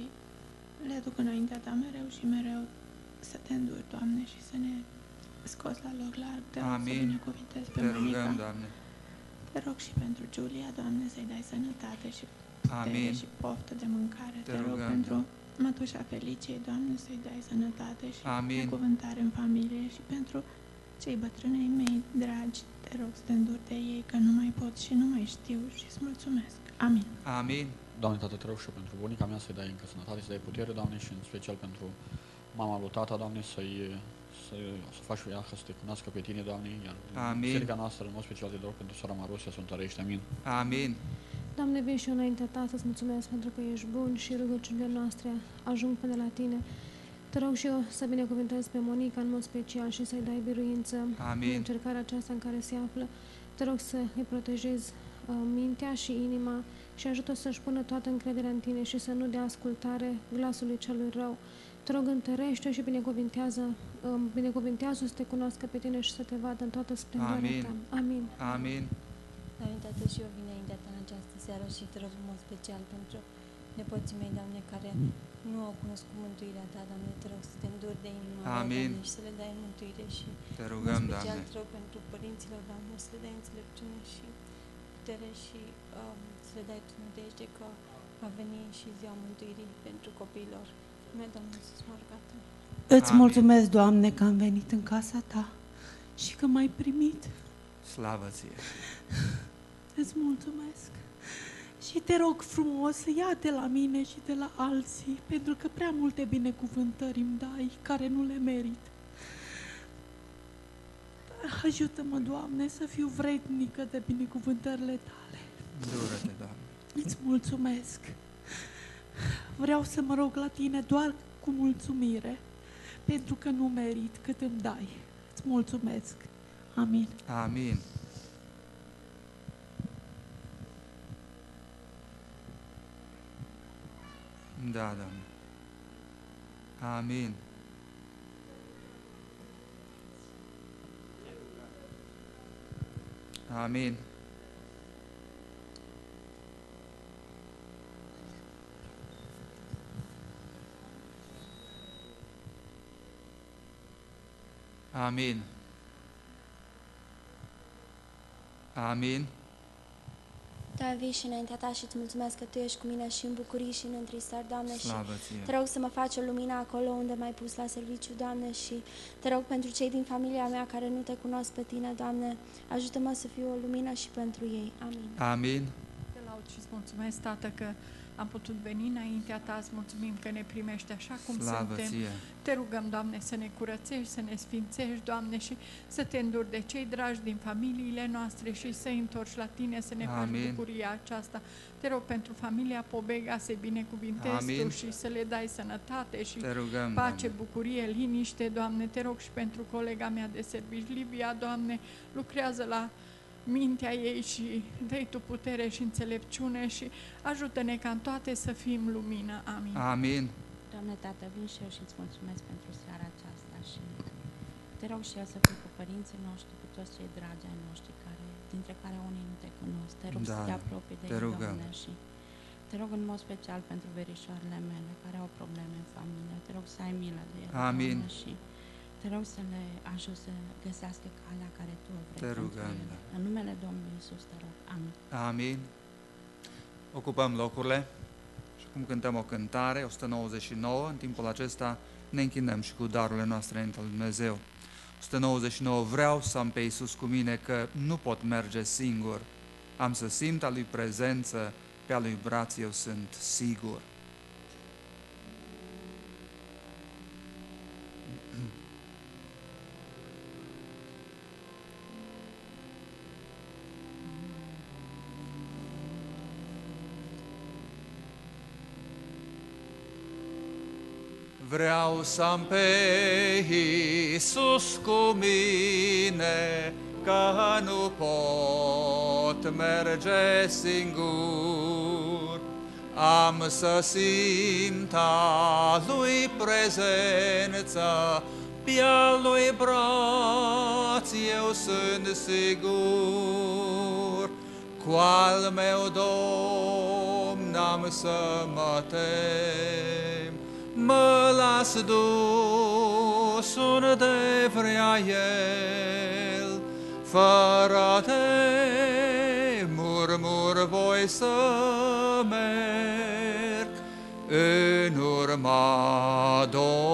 le aduc înaintea Ta mereu și mereu să te înduri, Doamne, și să ne scoți la loc larg. Te rog Amin. să binecuvintezi pe Te Monica. rugăm, Doamne. Te rog și pentru Giulia, Doamne, să-i dai sănătate și putere Amin. și poftă de mâncare. Te Te, rog rugăm, pentru mătușa Feliciei, Doamne, să-i dai sănătate și Amin. binecuvântare în familie și pentru cei bătrânei mei dragi, te rog să te înduri de ei, că nu mai pot și nu mai știu și îți mulțumesc. Amin. Amin. Doamne, Tată, te rog și eu pentru bunica mea să-i dai încă sănătate, să-i dai putere, Doamne, și în special pentru mama lui tata, Doamne, să-i să, să faci ea să te cunoască pe tine, Doamne, iar Amin. biserica noastră, în mod special, te rog pentru sora Marosia, să o întărești. Amin. Amin. Doamne, vin și eu înaintea Ta să-ți mulțumesc pentru că ești bun și rugăciunile noastre ajung până la Tine. Te rog și eu să binecuvântez pe Monica în mod special și să-i dai biruință Amin. în încercarea aceasta în care se află. Te rog să îi protejezi uh, mintea și inima și ajută să-și pună toată încrederea în Tine și să nu dea ascultare glasului celui rău. Te rog, întărește și binecuvintează, uh, binecuvintează să te cunoască pe Tine și să te vadă în toată splendoarea Amin. Ta. Amin. Amin. Doamne, Tată, și eu vin înaintea Ta în această seară și te rog în mod special pentru nepoții mei, Doamne, care nu au cunoscut mântuirea Ta, Doamne, te rog să te înduri de inima lor, Amin. Doamne, și să le dai mântuire și Te rugăm, în special Doamne. te rog pentru părinților, Doamne, să le dai înțelepciune și putere și um, să le dai Tu nădejde că va veni și ziua mântuirii pentru copiilor. Numele Domnului Iisus m-a rugat. Îți mulțumesc, Doamne, că am venit în casa Ta și că m-ai primit. Slavă Ție. Îți mulțumesc. Și te rog frumos să ia de la mine și de la alții, pentru că prea multe binecuvântări îmi dai care nu le merit. Ajută-mă, Doamne, să fiu vrednică de binecuvântările Tale. Dură-te, Doamne. Îți mulțumesc. Vreau să mă rog la Tine doar cu mulțumire, pentru că nu merit cât îmi dai. Îți mulțumesc. Amin. Amin. Da, Doamne. Amin. Amin. Amin. Amin. Da, vii și înaintea Ta și îți mulțumesc că Tu ești cu mine și în bucurii și în întristări, Doamne, Slavă și Ție. te rog să mă faci o lumină acolo unde m-ai pus la serviciu, Doamne, și te rog pentru cei din familia mea care nu Te cunosc pe Tine, Doamne, ajută-mă să fiu o lumină și pentru ei. Amin. Amin. Te laud și îți mulțumesc, Tată, că am putut veni înaintea Ta, îți mulțumim că ne primești așa cum Slavă suntem. ție. Te rugăm, Doamne, să ne curățești, să ne sfințești, Doamne, și să Te înduri de cei dragi din familiile noastre și să-i întorci la Tine, să ne faci Amin. bucuria aceasta. Te rog pentru familia Pobega să-i binecuvintezi Amin. Tu și să le dai sănătate și Te rugăm, pace, Doamne. bucurie, liniște, Doamne. Te rog și pentru colega mea de servici, Livia, Doamne, lucrează la mintea ei și dă-i Tu putere și înțelepciune și ajută-ne ca în toate să fim lumină. Amin. Amin. Doamne Tată, vin și eu și îți mulțumesc pentru seara aceasta și te rog și eu să fii cu părinții noștri, cu toți cei dragi ai noștri, care, dintre care unii nu Te cunosc. Te rog Da, să Te apropii de te ei, rugăm. Doamne, și Te rog în mod special pentru verișoarele mele care au probleme în familie. Te rog să ai milă de ele, Amin. Doamne, și Te rog să le ajut să găsească calea care Tu o vrei Te pentru rugăm, ele. da. În numele Domnului Iisus te rog. Amin. Amin. Ocupăm locurile și acum cântăm o cântare, o sută nouăzeci și nouă. În timpul acesta ne închinăm și cu darurile noastre înaintea lui Dumnezeu. o sută nouăzeci și nouă. Vreau să am pe Iisus cu mine, că nu pot merge singur. Am să simt a Lui prezență, pe a Lui braț eu sunt sigur. Vreau să am pe Iisus cu mine, că nu pot merge singur. Am să simt a Lui prezență, pe-a Lui braț eu sunt sigur. Cu al meu Domn am să mă tem, mă las dus unde vrea El, fără de murmur voi să merg în urma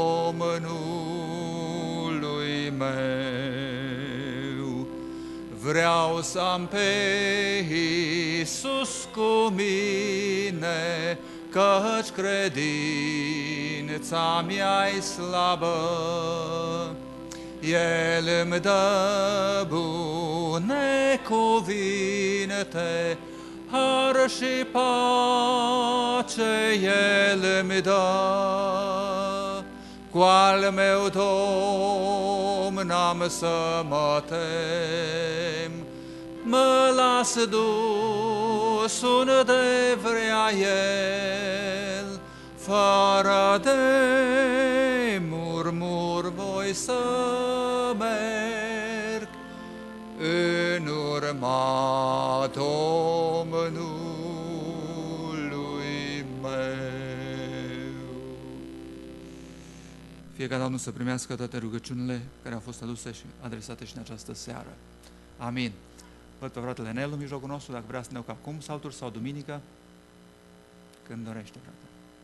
Domnului meu. Vreau să am pe Iisus cu mine, căci credința mea-i slabă. El îmi dă bune cuvinte, har și pace El îmi dă. Cu al meu Domn am să mă tem, mă las dus unde vrea El, fără de murmur voi să merg în urma Domnului meu. Fie ca Domnul să primească toate rugăciunile care au fost aduse și adresate și în această seară. Amin. Văd pe fratele Nelu în mijlocul nostru, dacă vrea să ne ocupăm acum, salturi sau duminică, când dorește, frate.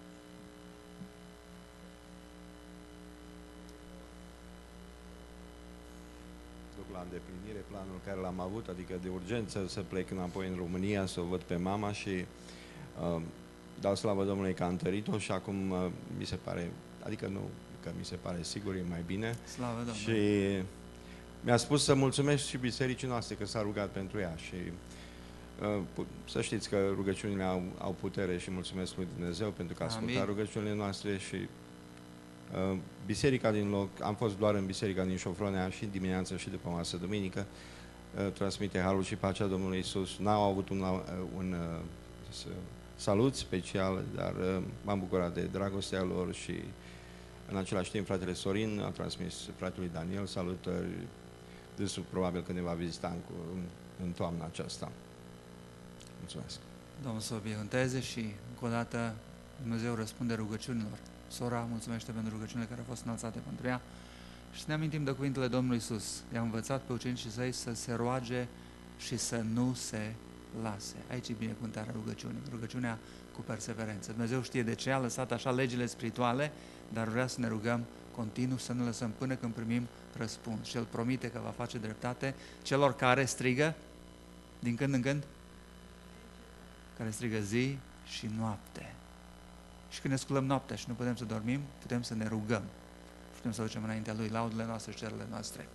Duc la îndeplinire planul care l-am avut, adică de urgență să plec înapoi în România, să o văd pe mama și uh, dau slavă Domnului că a întărit-o și acum uh, mi se pare, adică nu că mi se pare sigur, e mai bine. Slavă Domnului! Și mi-a spus să mulțumesc și bisericii noastre că s-a rugat pentru ea și uh, să știți că rugăciunile au, au putere și mulțumesc lui Dumnezeu pentru că a ascultat Amin. rugăciunile noastre și uh, biserica din loc, am fost doar în biserica din Șofronea și dimineața și după masă duminică, uh, transmite harul și pacea Domnului Iisus. N-au avut un, uh, un uh, salut special, dar uh, m-am bucurat de dragostea lor și în același timp fratele Sorin a transmis fratelui Daniel salutări. Dânsul probabil că ne va vizita în, în, în toamna aceasta. Mulțumesc. Domnul să o binecuvânteze și încă o dată Dumnezeu răspunde rugăciunilor. Sora mulțumește pentru rugăciunile care au fost înălțate pentru ea și ne amintim de cuvintele Domnului Iisus. I-a învățat pe ucenicii săi să se roage și să nu se lase. Aici e binecuvântarea rugăciunii. Rugăciunea cu perseverență. Dumnezeu știe de ce a lăsat așa legile spirituale, dar vrea să ne rugăm continuu, să nu lăsăm până când primim răspuns. Și El promite că va face dreptate celor care strigă din când în când, care strigă zi și noapte. Și când ne sculăm noaptea și nu putem să dormim, putem să ne rugăm. Putem să ducem înaintea Lui laudele noastre și cererile noastre.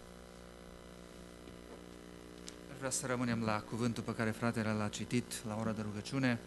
Aș vrea să rămânem la cuvântul pe care fratele l-a citit la ora de rugăciune.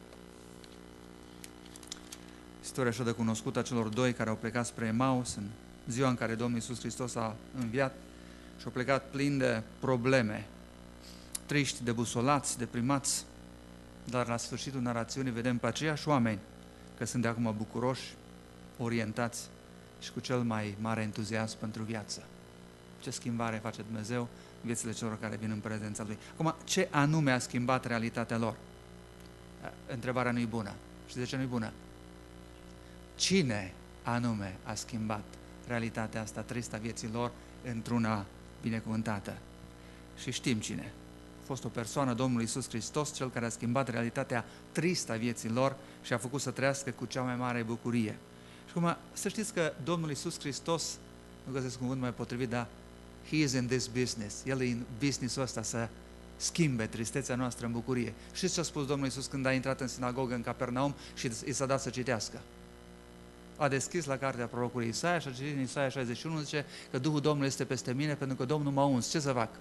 Istoria așa de cunoscută a celor doi care au plecat spre Emaus în ziua în care Domnul Iisus Hristos a înviat și au plecat plini de probleme, triști, debusolați, deprimați, dar la sfârșitul narațiunii vedem pe aceiași oameni că sunt de acum bucuroși, orientați și cu cel mai mare entuziasm pentru viață. Ce schimbare face Dumnezeu în viețile celor care vin în prezența Lui. Acum, ce anume a schimbat realitatea lor? Întrebarea nu-i bună. Și de ce nu-i bună? Cine anume a schimbat realitatea asta tristă a vieții lor într-una binecuvântată? Și știm cine. A fost o persoană, Domnul Iisus Hristos, Cel care a schimbat realitatea tristă a vieții lor și a făcut să trăiască cu cea mai mare bucurie. Și acum, să știți că Domnul Iisus Hristos, nu găsesc cuvânt mai potrivit, dar He is in this business. El e în business-ul ăsta să schimbe tristețea noastră în bucurie. Știți ce a spus Domnul Iisus când a intrat în sinagogă în Capernaum și i s-a dat să citească? A deschis la cartea prorocului Isaia și a citit în Isaia șaizeci și unu, zice că Duhul Domnului este peste mine pentru că Domnul m-a uns. Ce să fac?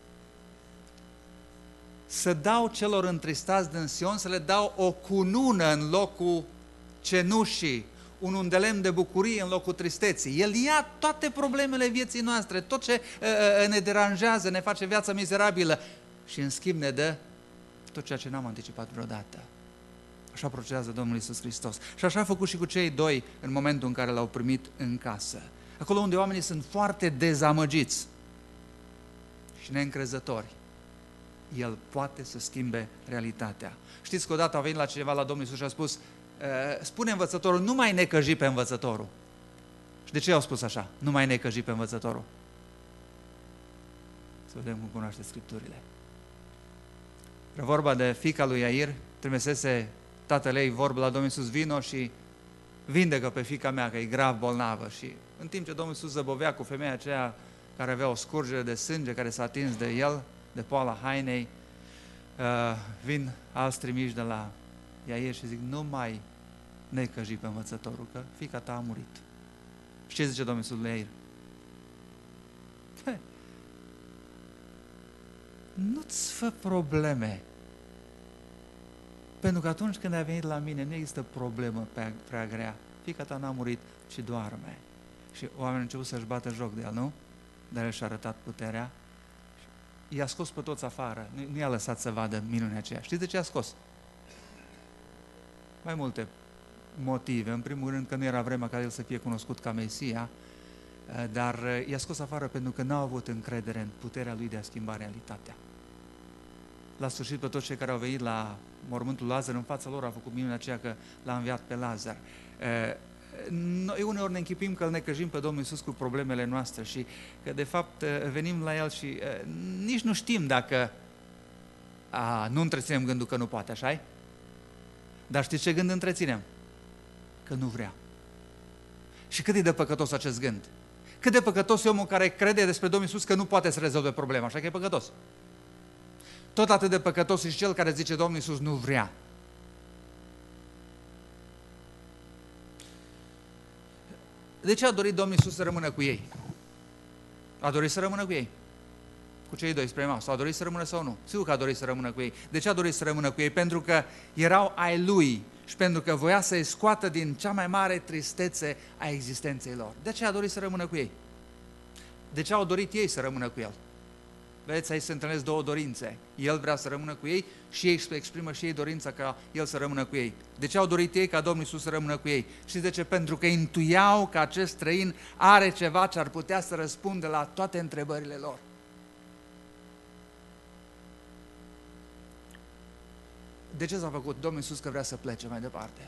Să dau celor întristați din Sion, să le dau o cunună în locul cenușii, un undelemn de bucurie în locul tristeții. El ia toate problemele vieții noastre, tot ce uh, ne deranjează, ne face viața mizerabilă și în schimb ne dă tot ceea ce n-am anticipat vreodată. Așa procedează Domnul Iisus Hristos. Și așa a făcut și cu cei doi în momentul în care l-au primit în casă. Acolo unde oamenii sunt foarte dezamăgiți și neîncrezători, El poate să schimbe realitatea. Știți că odată a venit la cineva la Domnul Iisus și a spus: spune învățătorul, nu mai necăji pe învățătorul. Și de ce au spus așa? Nu mai necăji pe învățătorul. Să vedem cum cunoaște Scripturile. Era vorba de fiica lui Iair, trimisese tatăl ei vorbă la Domnul Iisus: vino și vindecă pe fiica mea, că e grav bolnavă. Și în timp ce Domnul Iisus zăbovea cu femeia aceea care avea o scurgere de sânge, care s-a atins de el, de poala hainei, uh, vin alți trimiși de la Iair și zic: nu mai necăji pe învățătorul, că fiica ta a murit. Și ce zice Domnul Iisus lui Iair? Nu-ți fă probleme, pentru că atunci când ai venit la mine nu există problemă prea grea. Fiica ta n-a murit, ci doarme. Și oamenii au început să-și bată joc de el, nu? Dar el și-a arătat puterea. I-a scos pe toți afară, nu, nu i-a lăsat să vadă minunea aceea. Știți de ce i-a scos? Mai multe motive. În primul rând că nu era vremea ca el să fie cunoscut ca Mesia, dar i-a scos afară pentru că n-au avut încredere în puterea lui de a schimba realitatea. La sfârșit, pe toți cei care au venit la mormântul Lazar, în fața lor a făcut minunea aceea că l-a înviat pe Lazar. Noi uneori ne închipuim că îl necăjim pe Domnul Iisus cu problemele noastre și că de fapt venim la El și nici nu știm dacă a, nu întreținem gândul că nu poate, așa-i? Dar știți ce gând întreținem? Că nu vrea. Și cât e de păcătos acest gând? Cât de păcătos e omul care crede despre Domnul Iisus că nu poate să rezolve problema, așa că e păcătos. Tot atât de păcătos e și cel care zice: Domnul Iisus nu vrea. De ce a dorit Domnul Iisus să rămână cu ei? A dorit să rămână cu ei. Cu cei doi spre Emaus. A dorit să rămână sau nu? Sigur că a dorit să rămână cu ei. De ce a dorit să rămână cu ei? Pentru că erau ai Lui și pentru că voia să-i scoată din cea mai mare tristețe a existenței lor. De ce a dorit să rămână cu ei? De ce au dorit ei să rămână cu El? Vedeți, aici se întâlnesc două dorințe. El vrea să rămână cu ei și ei exprimă și ei dorința ca El să rămână cu ei. De ce au dorit ei ca Domnul Iisus să rămână cu ei? Știți de ce? Pentru că intuiau că acest străin are ceva ce ar putea să răspunde la toate întrebările lor. De ce s-a făcut Domnul Iisus că vrea să plece mai departe?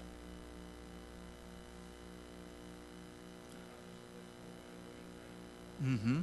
Mhm.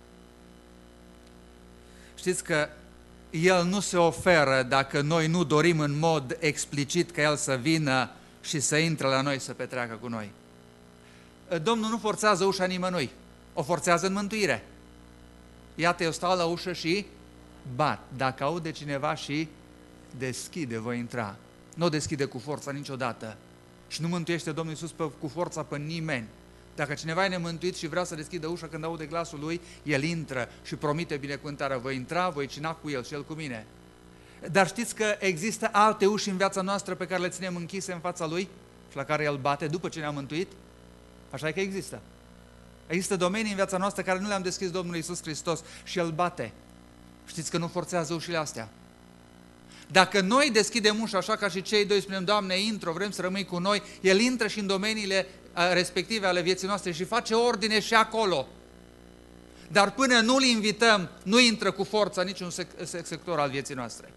Știți că El nu se oferă dacă noi nu dorim în mod explicit ca El să vină și să intre la noi să petreacă cu noi. Domnul nu forțează ușa nimănui, o forțează în mântuire. Iată, eu stau la ușă și bat. Dacă aude cineva și deschide, voi intra. nu o deschide cu forța niciodată. Și nu mântuiește Domnul Iisus pe, cu forța pe nimeni. Dacă cineva e nemântuit și vrea să deschidă ușa când aude glasul lui, el intră și promite binecuvântarea. Voi intra, voi cina cu el și el cu mine. Dar știți că există alte uși în viața noastră pe care le ținem închise în fața lui și la care el bate după ce ne-a mântuit? Așa e că există. Există domenii în viața noastră care nu le-am deschis Domnului Iisus Hristos și el bate. Știți că nu forțează ușile astea. Dacă noi deschidem ușa așa ca și cei doi, spunem, Doamne, intră, vrem să rămâi cu noi, el intră și în domeniile respective ale vieții noastre și face ordine și acolo. Dar până nu-l invităm, nu intră cu forța niciun sector al vieții noastre.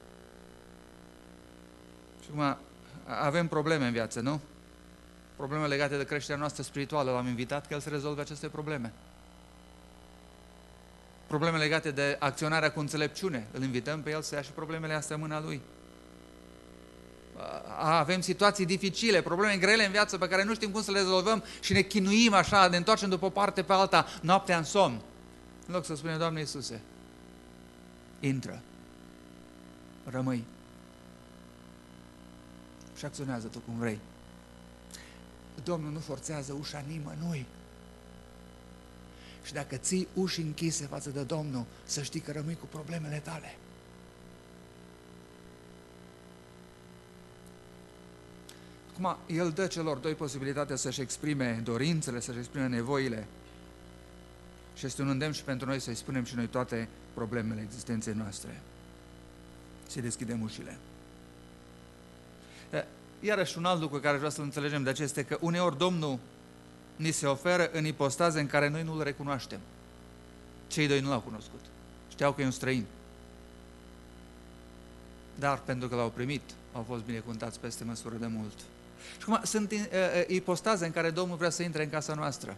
Și acum avem probleme în viață, nu? Probleme legate de creșterea noastră spirituală. L-am invitat că el să rezolve aceste probleme. Probleme legate de acționarea cu înțelepciune. Îl invităm pe el să ia și problemele astea în mâna lui. Avem situații dificile, probleme grele în viață pe care nu știm cum să le rezolvăm și ne chinuim așa, ne întoarcem după o parte pe alta, noaptea în somn. În loc să spunem, Doamne Iisuse, intră, rămâi și acționează tu cum vrei. Domnul nu forțează ușa nimănui. Și dacă ții uși închise față de Domnul, să știi că rămâi cu problemele tale. Acum, El dă celor doi posibilitatea să-și exprime dorințele, să-și exprime nevoile. Și este un îndemn și pentru noi să-i spunem și noi toate problemele existenței noastre. Să deschidem ușile. Iarăși un alt lucru care vreau să-l înțelegem de acesta este că uneori Domnul ni se oferă în ipostaze în care noi nu-L recunoaștem. Cei doi nu L-au cunoscut. Știau că e un străin. Dar pentru că L-au primit, au fost binecuvântați peste măsură de mult. Și acum sunt uh, ipostaze în care Domnul vrea să intre în casa noastră.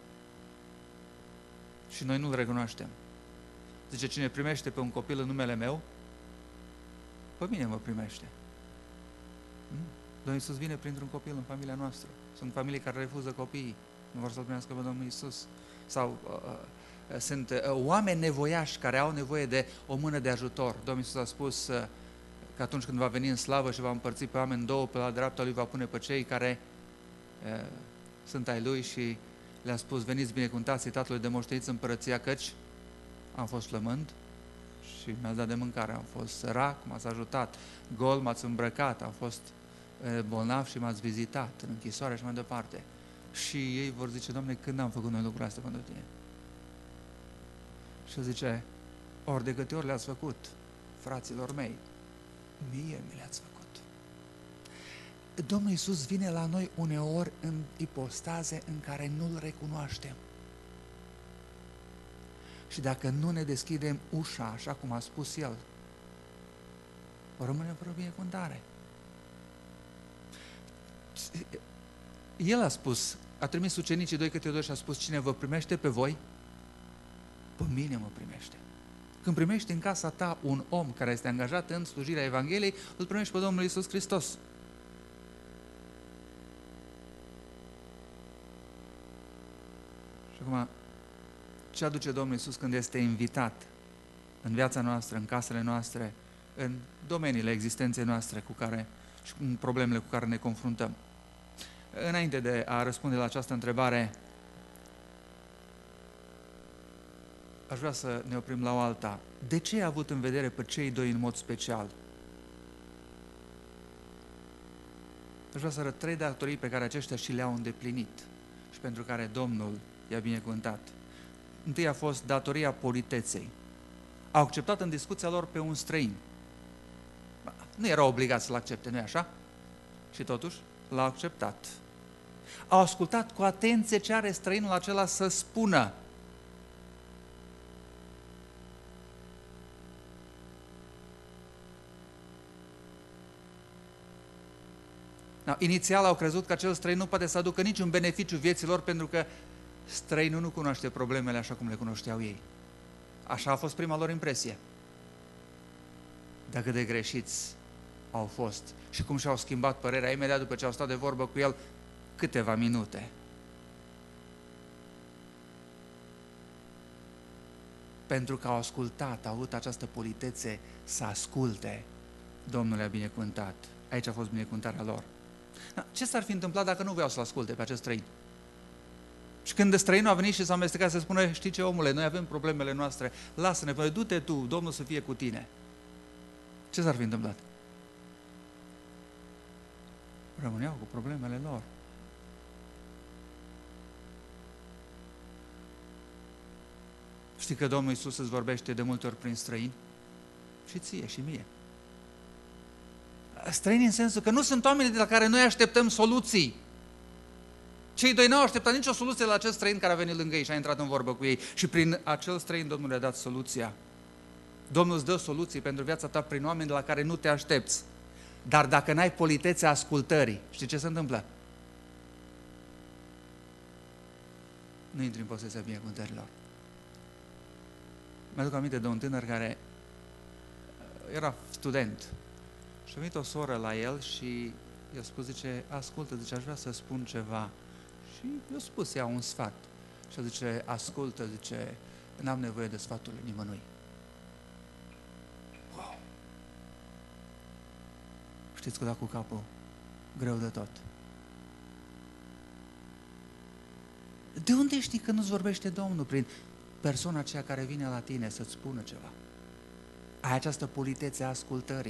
Și noi nu-L recunoaștem. Zice, cine primește pe un copil în numele meu, pe mine mă primește. Hmm? Domnul Iisus vine printr-un copil în familia noastră. Sunt familii care refuză copiii. Nu vor să-L primească pe Domnul Iisus. Sau uh, uh, sunt uh, oameni nevoiași care au nevoie de o mână de ajutor. Domnul Iisus a spus uh, că atunci când va veni în slavă și va împărți pe oameni în două, pe la dreapta Lui va pune pe cei care uh, sunt ai Lui și le-a spus, veniți binecuvântații Tatălui de moșteniți împărăția, căci am fost flămând și mi-ați dat de mâncare, am fost sărac, m-ați ajutat, gol, m-ați îmbrăcat, am fost uh, bolnav și m-ați vizitat, în închisoare și mai departe. Și ei vor zice, Doamne, când am făcut noi lucrul astea pentru Tine? Și zice, ori de câte ori le-ați făcut, fraților mei, mie mi le-ați făcut. Domnul Iisus vine la noi uneori în ipostaze în care nu-L recunoaștem. Și dacă nu ne deschidem ușa, așa cum a spus El, rămânem fără binecuvântare. El a spus, a trimis ucenicii doi câte doi și a spus, cine vă primește pe voi, pe mine mă primește. Când primești în casa ta un om care este angajat în slujirea Evangheliei, îl primești pe Domnul Iisus Hristos. Și acum, ce aduce Domnul Iisus când este invitat în viața noastră, în casele noastre, în domeniile existenței noastre cu care, și în problemele cu care ne confruntăm? Înainte de a răspunde la această întrebare, aș vrea să ne oprim la o alta. De ce a avut în vedere pe cei doi în mod special? Aș vrea să arăt trei datorii pe care aceștia și le-au îndeplinit și pentru care Domnul i-a binecuvântat. Întâi a fost datoria politeței. Au acceptat în discuția lor pe un străin. Nu erau obligați să-l accepte, nu-i așa? Și totuși l-au acceptat. Au ascultat cu atenție ce are străinul acela să spună. No, inițial au crezut că acel străin nu poate să aducă niciun beneficiu vieților pentru că străinul nu cunoaște problemele așa cum le cunoșteau ei. Așa a fost prima lor impresie. Dacă de greșiți au fost și cum și-au schimbat părerea imediat după ce au stat de vorbă cu el câteva minute. Pentru că au ascultat, au avut această politețe să asculte, Domnul le-a binecuvântat. Aici a fost binecuvântarea lor. Ce s-ar fi întâmplat dacă nu vreau să-l asculte pe acest străin? Și când străinul a venit și s-a amestecat să spună, știi ce, omule, noi avem problemele noastre, lasă-ne, păi, du-te tu, Domnul să fie cu tine. Ce s-ar fi întâmplat? Rămâneau cu problemele lor. Știi că Domnul Iisus îți vorbește de multe ori prin străini? Și ție, și mie. Străini în sensul că nu sunt oamenii de la care noi așteptăm soluții. Cei doi n-au așteptat nicio soluție la acest străin care a venit lângă ei și a intrat în vorbă cu ei. Și prin acel străin Domnul le-a dat soluția. Domnul îți dă soluții pentru viața ta prin oameni de la care nu te aștepți. Dar dacă n-ai politețea ascultării, știi ce se întâmplă? Nu intri în posesia binecuvântărilor. Mi-aduc aminte de un tânăr care era student și a venit o soră la el și i-a spus, zice, ascultă, zice, aș vrea să spun ceva. Și i-a spus ea un sfat. Și zice, ascultă, zice, n-am nevoie de sfatul nimănui. Wow! Știți că da cu capul greu de tot. De unde știi că nu-ți vorbește Domnul? Prin persoana aceea care vine la tine să-ți spună ceva. Ai această politețe a ascultării.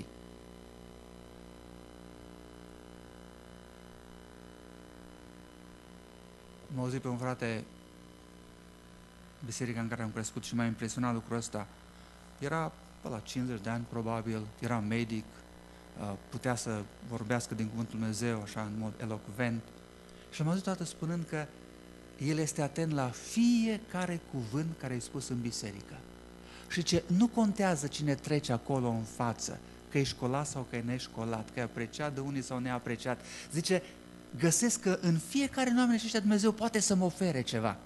M-a auzit pe un frate, biserica în care am crescut și m-a impresionat lucrul ăsta. Era pe la cincizeci de ani probabil, era medic, putea să vorbească din Cuvântul Dumnezeu așa în mod elocvent și l-am auzit toată spunând că el este atent la fiecare cuvânt care e spus în biserică. Și ce nu contează cine trece acolo în față, că e școlat sau că e neșcolat, că e apreciat de unii sau neapreciat. Zice, găsesc că în fiecare în oamenii ăștia Dumnezeu poate să mă ofere ceva.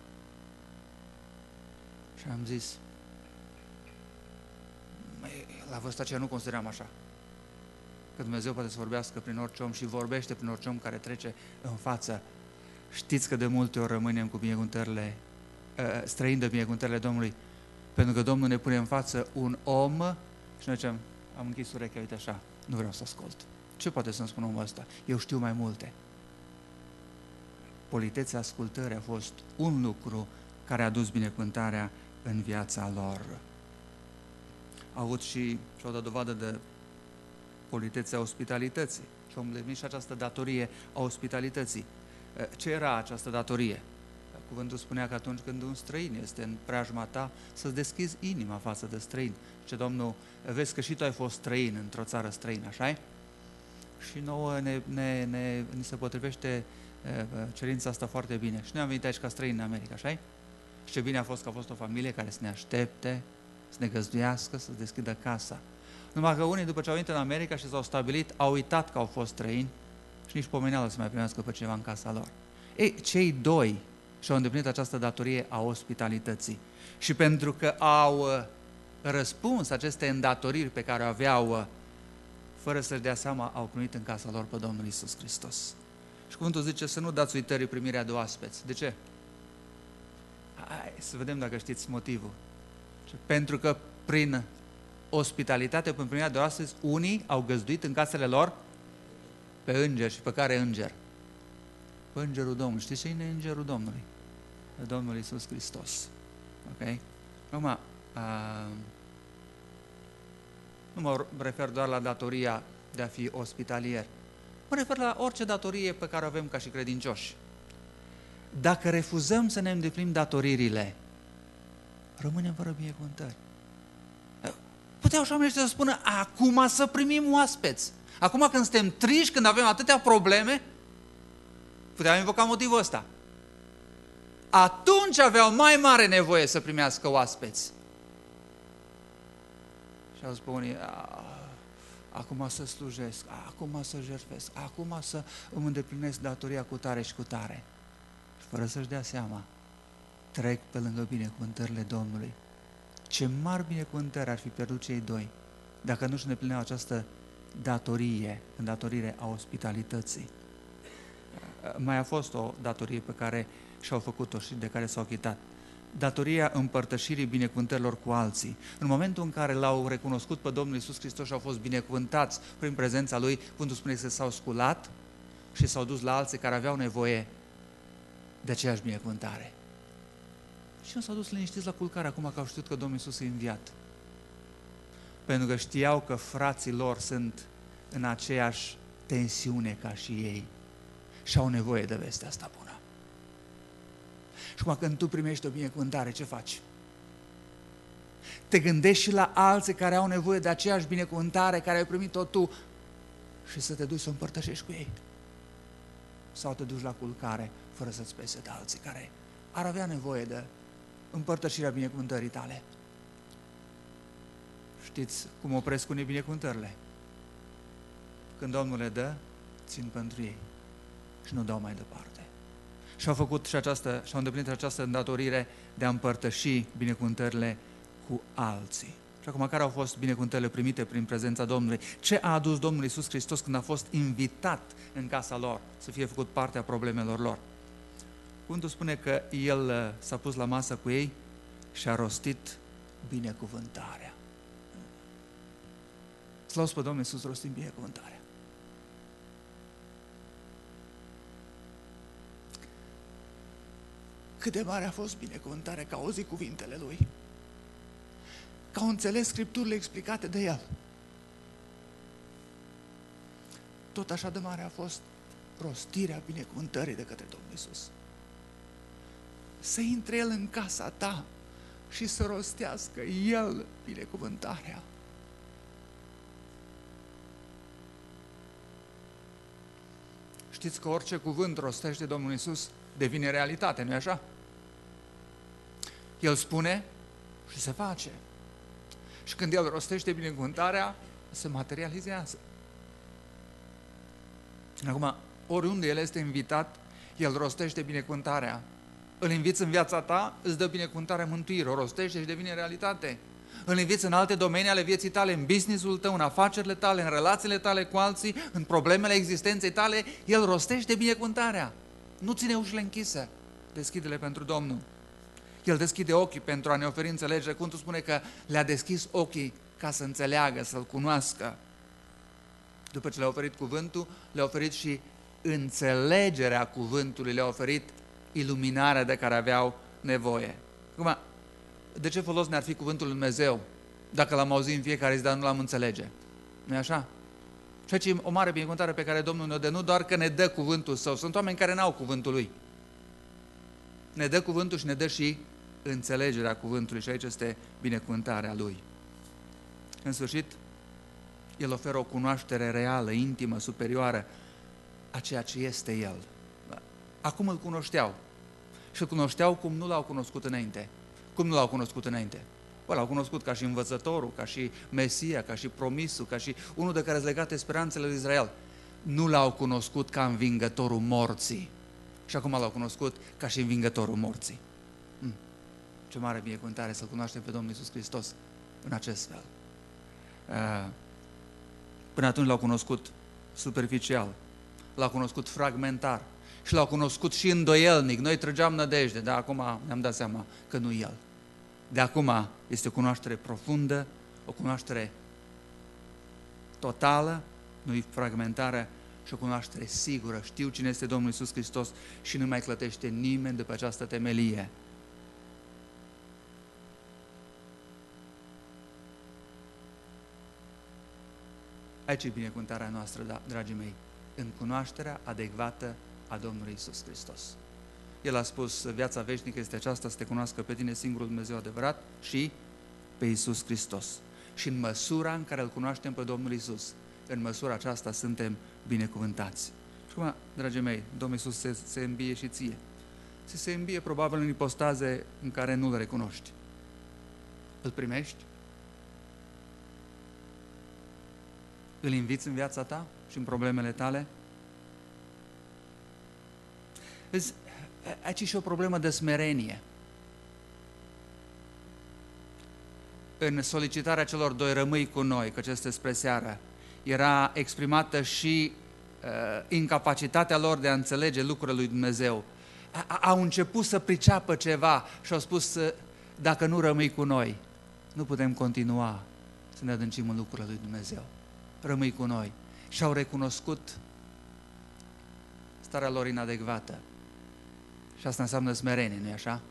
Și am zis, la vârsta aceea nu consideram așa. Că Dumnezeu poate să vorbească prin orice om și vorbește prin orice om care trece în față. Știți că de multe ori rămânem cu binecuvântările, străini de binecuvântările Domnului, pentru că Domnul ne pune în față un om și noi zicem, am închis urechea, uite așa, nu vreau să ascult. Ce poate să-mi spună omul ăsta? Eu știu mai multe. Politețea ascultării a fost un lucru care a adus binecuvântarea în viața lor. Au avut și, și-au dat dovadă de politețea ospitalității și au îndeplinit și această datorie a ospitalității. Ce era această datorie? Cuvântul spunea că atunci când un străin este în preajma ta, să-ți deschizi inima față de străin. Ce Domnul, vezi că și tu ai fost străin într-o țară străină, așa-i? Și nouă ne, ne, ne, ne se potrivește cerința asta foarte bine. Și noi am venit aici ca străini în America, așa-i? Și ce bine a fost că a fost o familie care să ne aștepte, să ne găzduiască, să deschidă casa. Numai că unii, după ce au venit în America și s-au stabilit, au uitat că au fost străini și nici pomeneală să mai primească pe cineva în casa lor. Ei, cei doi și-au îndeplinit această datorie a ospitalității. Și pentru că au răspuns aceste îndatoriri pe care o aveau, fără să-și dea seama, au primit în casa lor pe Domnul Iisus Hristos. Și cuvântul zice să nu dați uitării primirea de oaspeți. De ce? Hai să vedem dacă știți motivul. Pentru că prin ospitalitate, prin primirea de oaspeți, unii au găzduit în casele lor pe îngeri. Și pe care înger? Pe îngerul Domnului. Știți cine e îngerul Domnului? Pe Domnul Iisus Hristos. Ok? Acum, uh, nu mă refer doar la datoria de a fi ospitalier. Mă refer la orice datorie pe care o avem ca și credincioși. Dacă refuzăm să ne îndeplinim datoririle, rămânem fără binecuvântări. Puteau și oamenii să spună, acum să primim oaspeți. Acum când suntem triști, când avem atâtea probleme, puteau invoca motivul ăsta. Atunci aveau mai mare nevoie să primească oaspeți. Și au spus unii, acum să slujesc, acum să jertfesc, acum să îmi îndeplinesc datoria cu tare și cu tare. Și fără să-și dea seama, trec pe lângă binecuvântările Domnului. Ce mari binecuvântări ar fi pierdut cei doi dacă nu-și îndeplineau această datorie, îndatorire a ospitalității. Mai a fost o datorie pe care și-au făcut-o și de care s-au chitat. datoria împărtășirii binecuvântărilor cu alții. În momentul în care l-au recunoscut pe Domnul Iisus Hristos și au fost binecuvântați prin prezența Lui, cuvântul spune că s-au sculat și s-au dus la alții care aveau nevoie de aceeași binecuvântare. Și nu s-au dus liniștiți la culcare acum că au știut că Domnul Iisus e înviat. Pentru că știau că frații lor sunt în aceeași tensiune ca și ei și au nevoie de vestea asta bună. Și acum când tu primești o binecuvântare, ce faci? Te gândești și la alții care au nevoie de aceeași binecuvântare care ai primit-o tu și să te duci să o împărtășești cu ei. Sau te duci la culcare fără să-ți pese de alții care ar avea nevoie de împărtășirea binecuvântării tale. Știți cum opresc unii binecuvântările? Când Domnul le dă, țin pentru ei și nu dau mai departe. Și au făcut și această, și au îndeplinit această îndatorire de a împărtăși binecuvântările cu alții. Și acum, care au fost binecuvântările primite prin prezența Domnului? Ce a adus Domnul Iisus Hristos când a fost invitat în casa lor să fie făcut parte a problemelor lor? Cuvântul spune că El s-a pus la masă cu ei și a rostit binecuvântarea. Slăuți pe Domnul Iisus rostind binecuvântarea. Cât de mare a fost binecuvântarea că a auzit cuvintele Lui, că au înțeles Scripturile explicate de El. Tot așa de mare a fost rostirea binecuvântării de către Domnul Iisus. Să intre El în casa ta și să rostească El binecuvântarea. Știți că orice cuvânt rostește Domnul Iisus devine realitate, nu-i așa? El spune și se face. Și când El rostește binecuvântarea, se materializează. Acum, oriunde El este invitat, El rostește binecuvântarea. Îl inviți în viața ta, îți dă binecuvântarea mântuire, o rostește și devine realitate. Îl inviți în alte domenii ale vieții tale, în business-ul tău, în afacerile tale, în relațiile tale cu alții, în problemele existenței tale, El rostește binecuvântarea. Nu ține ușile închise, deschide-le pentru Domnul. El deschide ochii pentru a ne oferi înțelegere. Cuvântul spune că le-a deschis ochii ca să înțeleagă, să-L cunoască. După ce le-a oferit cuvântul, le-a oferit și înțelegerea cuvântului, le-a oferit iluminarea de care aveau nevoie. Acum, de ce folos ne-ar fi cuvântul lui Dumnezeu dacă l-am auzit în fiecare zi, dar nu l-am înțelege? Nu-i așa? Și aici e o mare binecuvântare pe care Domnul ne-o dă, nu doar că ne dă cuvântul Său, sunt oameni care n-au cuvântul Lui. Ne dă cuvântul și ne dă și înțelegerea cuvântului și aici este binecuvântarea Lui. În sfârșit, El oferă o cunoaștere reală, intimă, superioară a ceea ce este El. Acum îl cunoșteau și îl cunoșteau cum nu l-au cunoscut înainte. Cum nu l-au cunoscut înainte? Bă, l-au cunoscut ca și învățătorul, ca și Mesia, ca și promisul, ca și unul de care îți legate speranțele lui Israel. Nu l-au cunoscut ca învingătorul morții. Și acum l-au cunoscut ca și învingătorul morții. Hmm. Ce mare binecuvântare să-L cunoaștem pe Domnul Iisus Hristos în acest fel. Până atunci l-au cunoscut superficial, l-au cunoscut fragmentar și l-au cunoscut și îndoielnic. Noi trăgeam nădejde, dar acum ne-am dat seama că nu El. De acum este o cunoaștere profundă, o cunoaștere totală, nu-i fragmentară, și o cunoaștere sigură. Știu cine este Domnul Iisus Hristos și nu mai clătește nimeni de pe această temelie. Aici e binecuvântarea noastră, da, dragii mei, în cunoașterea adecvată a Domnului Iisus Hristos. El a spus, viața veșnică este aceasta, să te cunoască pe tine singurul Dumnezeu adevărat și pe Iisus Hristos. Și în măsura în care îl cunoaștem pe Domnul Iisus, în măsura aceasta suntem binecuvântați. Și acum, dragii mei, Domnul Iisus se, se îmbie și ție. Se, se îmbie probabil în ipostaze în care nu-L recunoști. Îl primești? Îl inviți în viața ta și în problemele tale? Vezi, aici e și o problemă de smerenie. În solicitarea celor doi, rămâi cu noi, căci este spre seară, era exprimată și uh, incapacitatea lor de a înțelege lucrurile lui Dumnezeu. a, au început să priceapă ceva și au spus, dacă nu rămâi cu noi, nu putem continua să ne adâncim în lucrurile lui Dumnezeu. Rămâi cu noi. Și au recunoscut starea lor inadecvată. Și asta înseamnă smerenie, nu-i așa?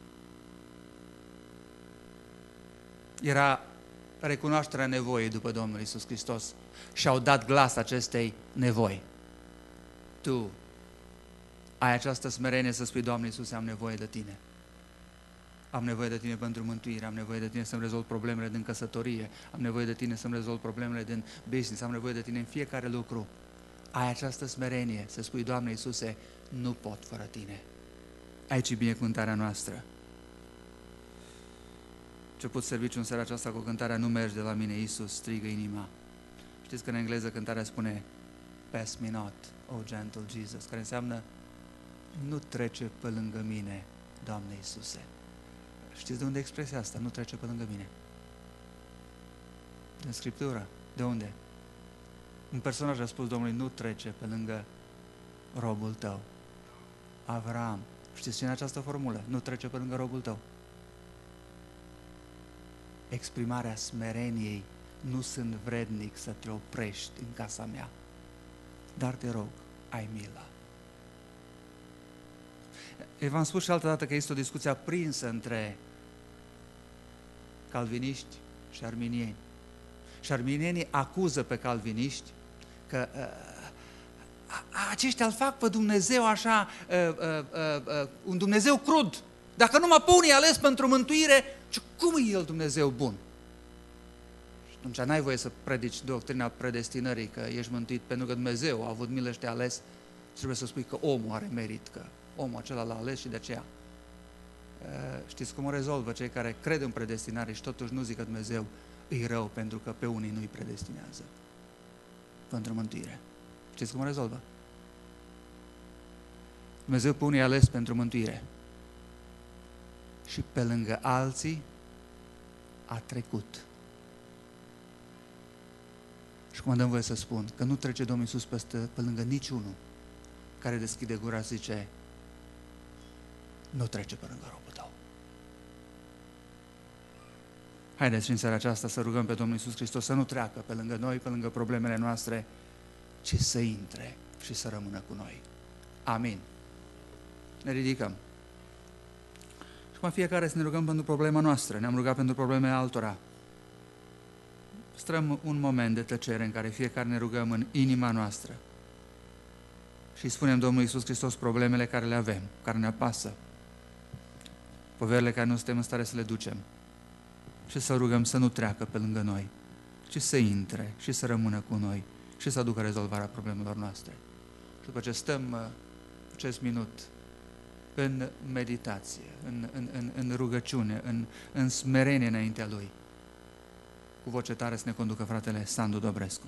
Era recunoașterea nevoii după Domnul Iisus Hristos și au dat glas acestei nevoi. Tu ai această smerenie să spui, Doamne Iisuse, am nevoie de Tine. Am nevoie de Tine pentru mântuire, am nevoie de Tine să-mi rezolv problemele din căsătorie, am nevoie de Tine să-mi rezolv problemele din business, am nevoie de Tine în fiecare lucru. Ai această smerenie să spui, Doamne Iisuse, nu pot fără Tine. Aici e binecuvântarea noastră. Început serviciul în seara aceasta cu cântarea Nu mergi de la mine, Iisus, strigă inima. Știți că în engleză cântarea spune Pass me not, O gentle Jesus, care înseamnă nu trece pe lângă mine, Doamne Iisuse. Știți de unde e expresia asta? Nu trece pe lângă mine. Din Scriptură. De unde? Un personaj a spus Domnului, nu trece pe lângă robul tău. Avram. Știți ce în această formulă? Nu trece pe lângă robul tău. Exprimarea smereniei, nu sunt vrednic să te oprești în casa mea, dar te rog, ai milă. Eu v-am spus și altă dată că este o discuție aprinsă între calviniști și arminieni. Și arminienii acuză pe calviniști că uh, aceștia îl fac pe Dumnezeu așa, uh, uh, uh, un Dumnezeu crud. Dacă numai pe unii ales pentru mântuire, cum e El Dumnezeu bun? Și atunci n-ai voie să predici doctrina predestinării, că ești mântuit pentru că Dumnezeu a avut milă și te-a ales. Trebuie să spui că omul are merit, că omul acela l-a ales și de aceea. Știți cum o rezolvă cei care cred în predestinare și totuși nu zic că Dumnezeu îi rău pentru că pe unii nu îi predestinează pentru mântuire? Știți cum o rezolvă? Dumnezeu pe unii i-a ales pentru mântuire și pe lângă alții a trecut. Și cum îmi dăm voie să spun că nu trece Domnul Iisus peste, pe lângă niciunul care deschide gura și zice nu trece pe lângă robul tău. Haideți și în seara aceasta să rugăm pe Domnul Iisus Hristos să nu treacă pe lângă noi, pe lângă problemele noastre, ci să intre și să rămână cu noi. Amin. Ne ridicăm. Și acum fiecare să ne rugăm pentru problema noastră. Ne-am rugat pentru problemele altora. Străm un moment de tăcere în care fiecare ne rugăm în inima noastră și spunem Domnului Iisus Hristos problemele care le avem, care ne apasă, poverile care nu suntem în stare să le ducem și să rugăm să nu treacă pe lângă noi, ci să intre și să rămână cu noi și să aducă rezolvarea problemelor noastre. Și după ce stăm acest minut în meditație, în, în, în, în rugăciune, în, în smerenie înaintea Lui, cu voce tare să ne conducă fratele Sandu Dobrescu.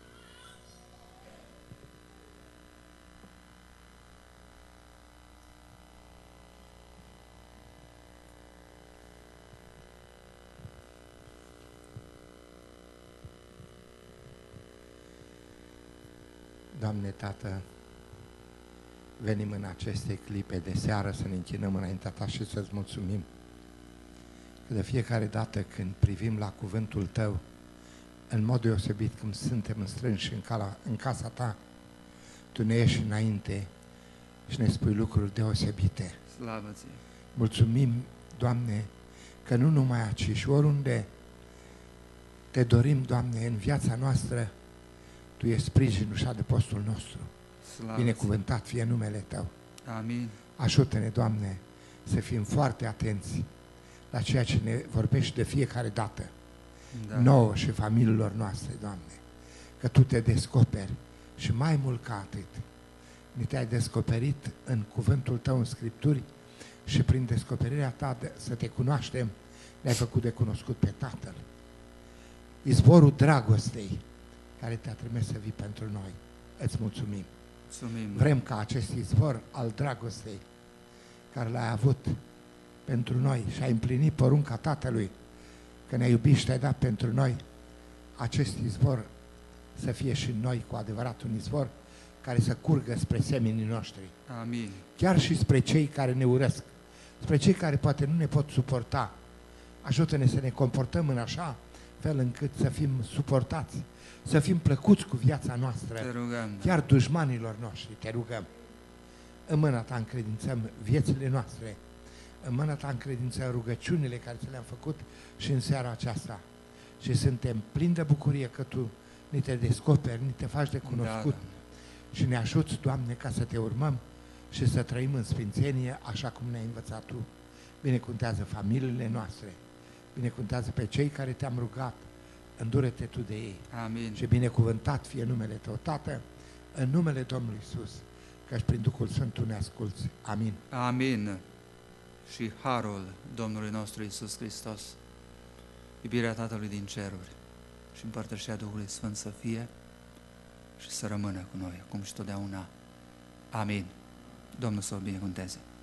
Doamne Tată, venim în aceste clipe de seară să ne închinăm înaintea Ta și să-ți mulțumim că de fiecare dată când privim la cuvântul Tău, în mod deosebit când suntem înstrânși în, cala, în casa Ta, Tu ne ieși înainte și ne spui lucruri deosebite. Slavă Ție! Mulțumim, Doamne, că nu numai aici, și oriunde Te dorim, Doamne, în viața noastră, Tu ești sprijinul și adăpostul nostru. Slavă Binecuvântat fie numele Tău. Amin. Ajută-ne, Doamne, să fim foarte atenți la ceea ce ne vorbești de fiecare dată, da. nouă și familiilor noastre, Doamne, că Tu te descoperi și mai mult ca atât, ne te-ai descoperit în cuvântul Tău, în Scripturi, și prin descoperirea Ta de, să te cunoaștem, ne-ai făcut de cunoscut pe Tatăl. Izvorul dragostei care Te-a trimis să vii pentru noi. Îți mulțumim. Mulțumim. Vrem ca acest izvor al dragostei care l-ai avut pentru noi și ai împlinit porunca Tatălui, că ne-ai iubit și te-ai dat pentru noi, acest izvor să fie și în noi cu adevărat un izvor care să curgă spre semenii noștri. Amin. Chiar și spre cei care ne urăsc, spre cei care poate nu ne pot suporta. Ajută-ne să ne comportăm în așa fel încât să fim suportați, să fim plăcuți cu viața noastră. Te rugăm. Chiar dușmanilor noștri, te rugăm. În mâna ta încredințăm viețile noastre, în mâna ta încredințăm rugăciunile care ți le-am făcut și în seara aceasta. Și suntem plini de bucurie că Tu ni te descoperi, ni te faci de cunoscut Da, și ne ajuți, Doamne, ca să Te urmăm și să trăim în sfințenie așa cum ne-ai învățat Tu. Binecuvântează familiile noastre, binecuvântează pe cei care Te-am rugat, îndură-Te Tu de ei. Amin. Și binecuvântat fie numele Tău, Tată, în numele Domnului Iisus, căci prin Duhul Sfânt Tu ne asculți. Amin. Amin. Și harul Domnului nostru Iisus Hristos, iubirea Tatălui din ceruri și împărtășirea Duhului Sfânt să fie și să rămână cu noi, acum și totdeauna. Amin. Domnul să o binecuvânteze.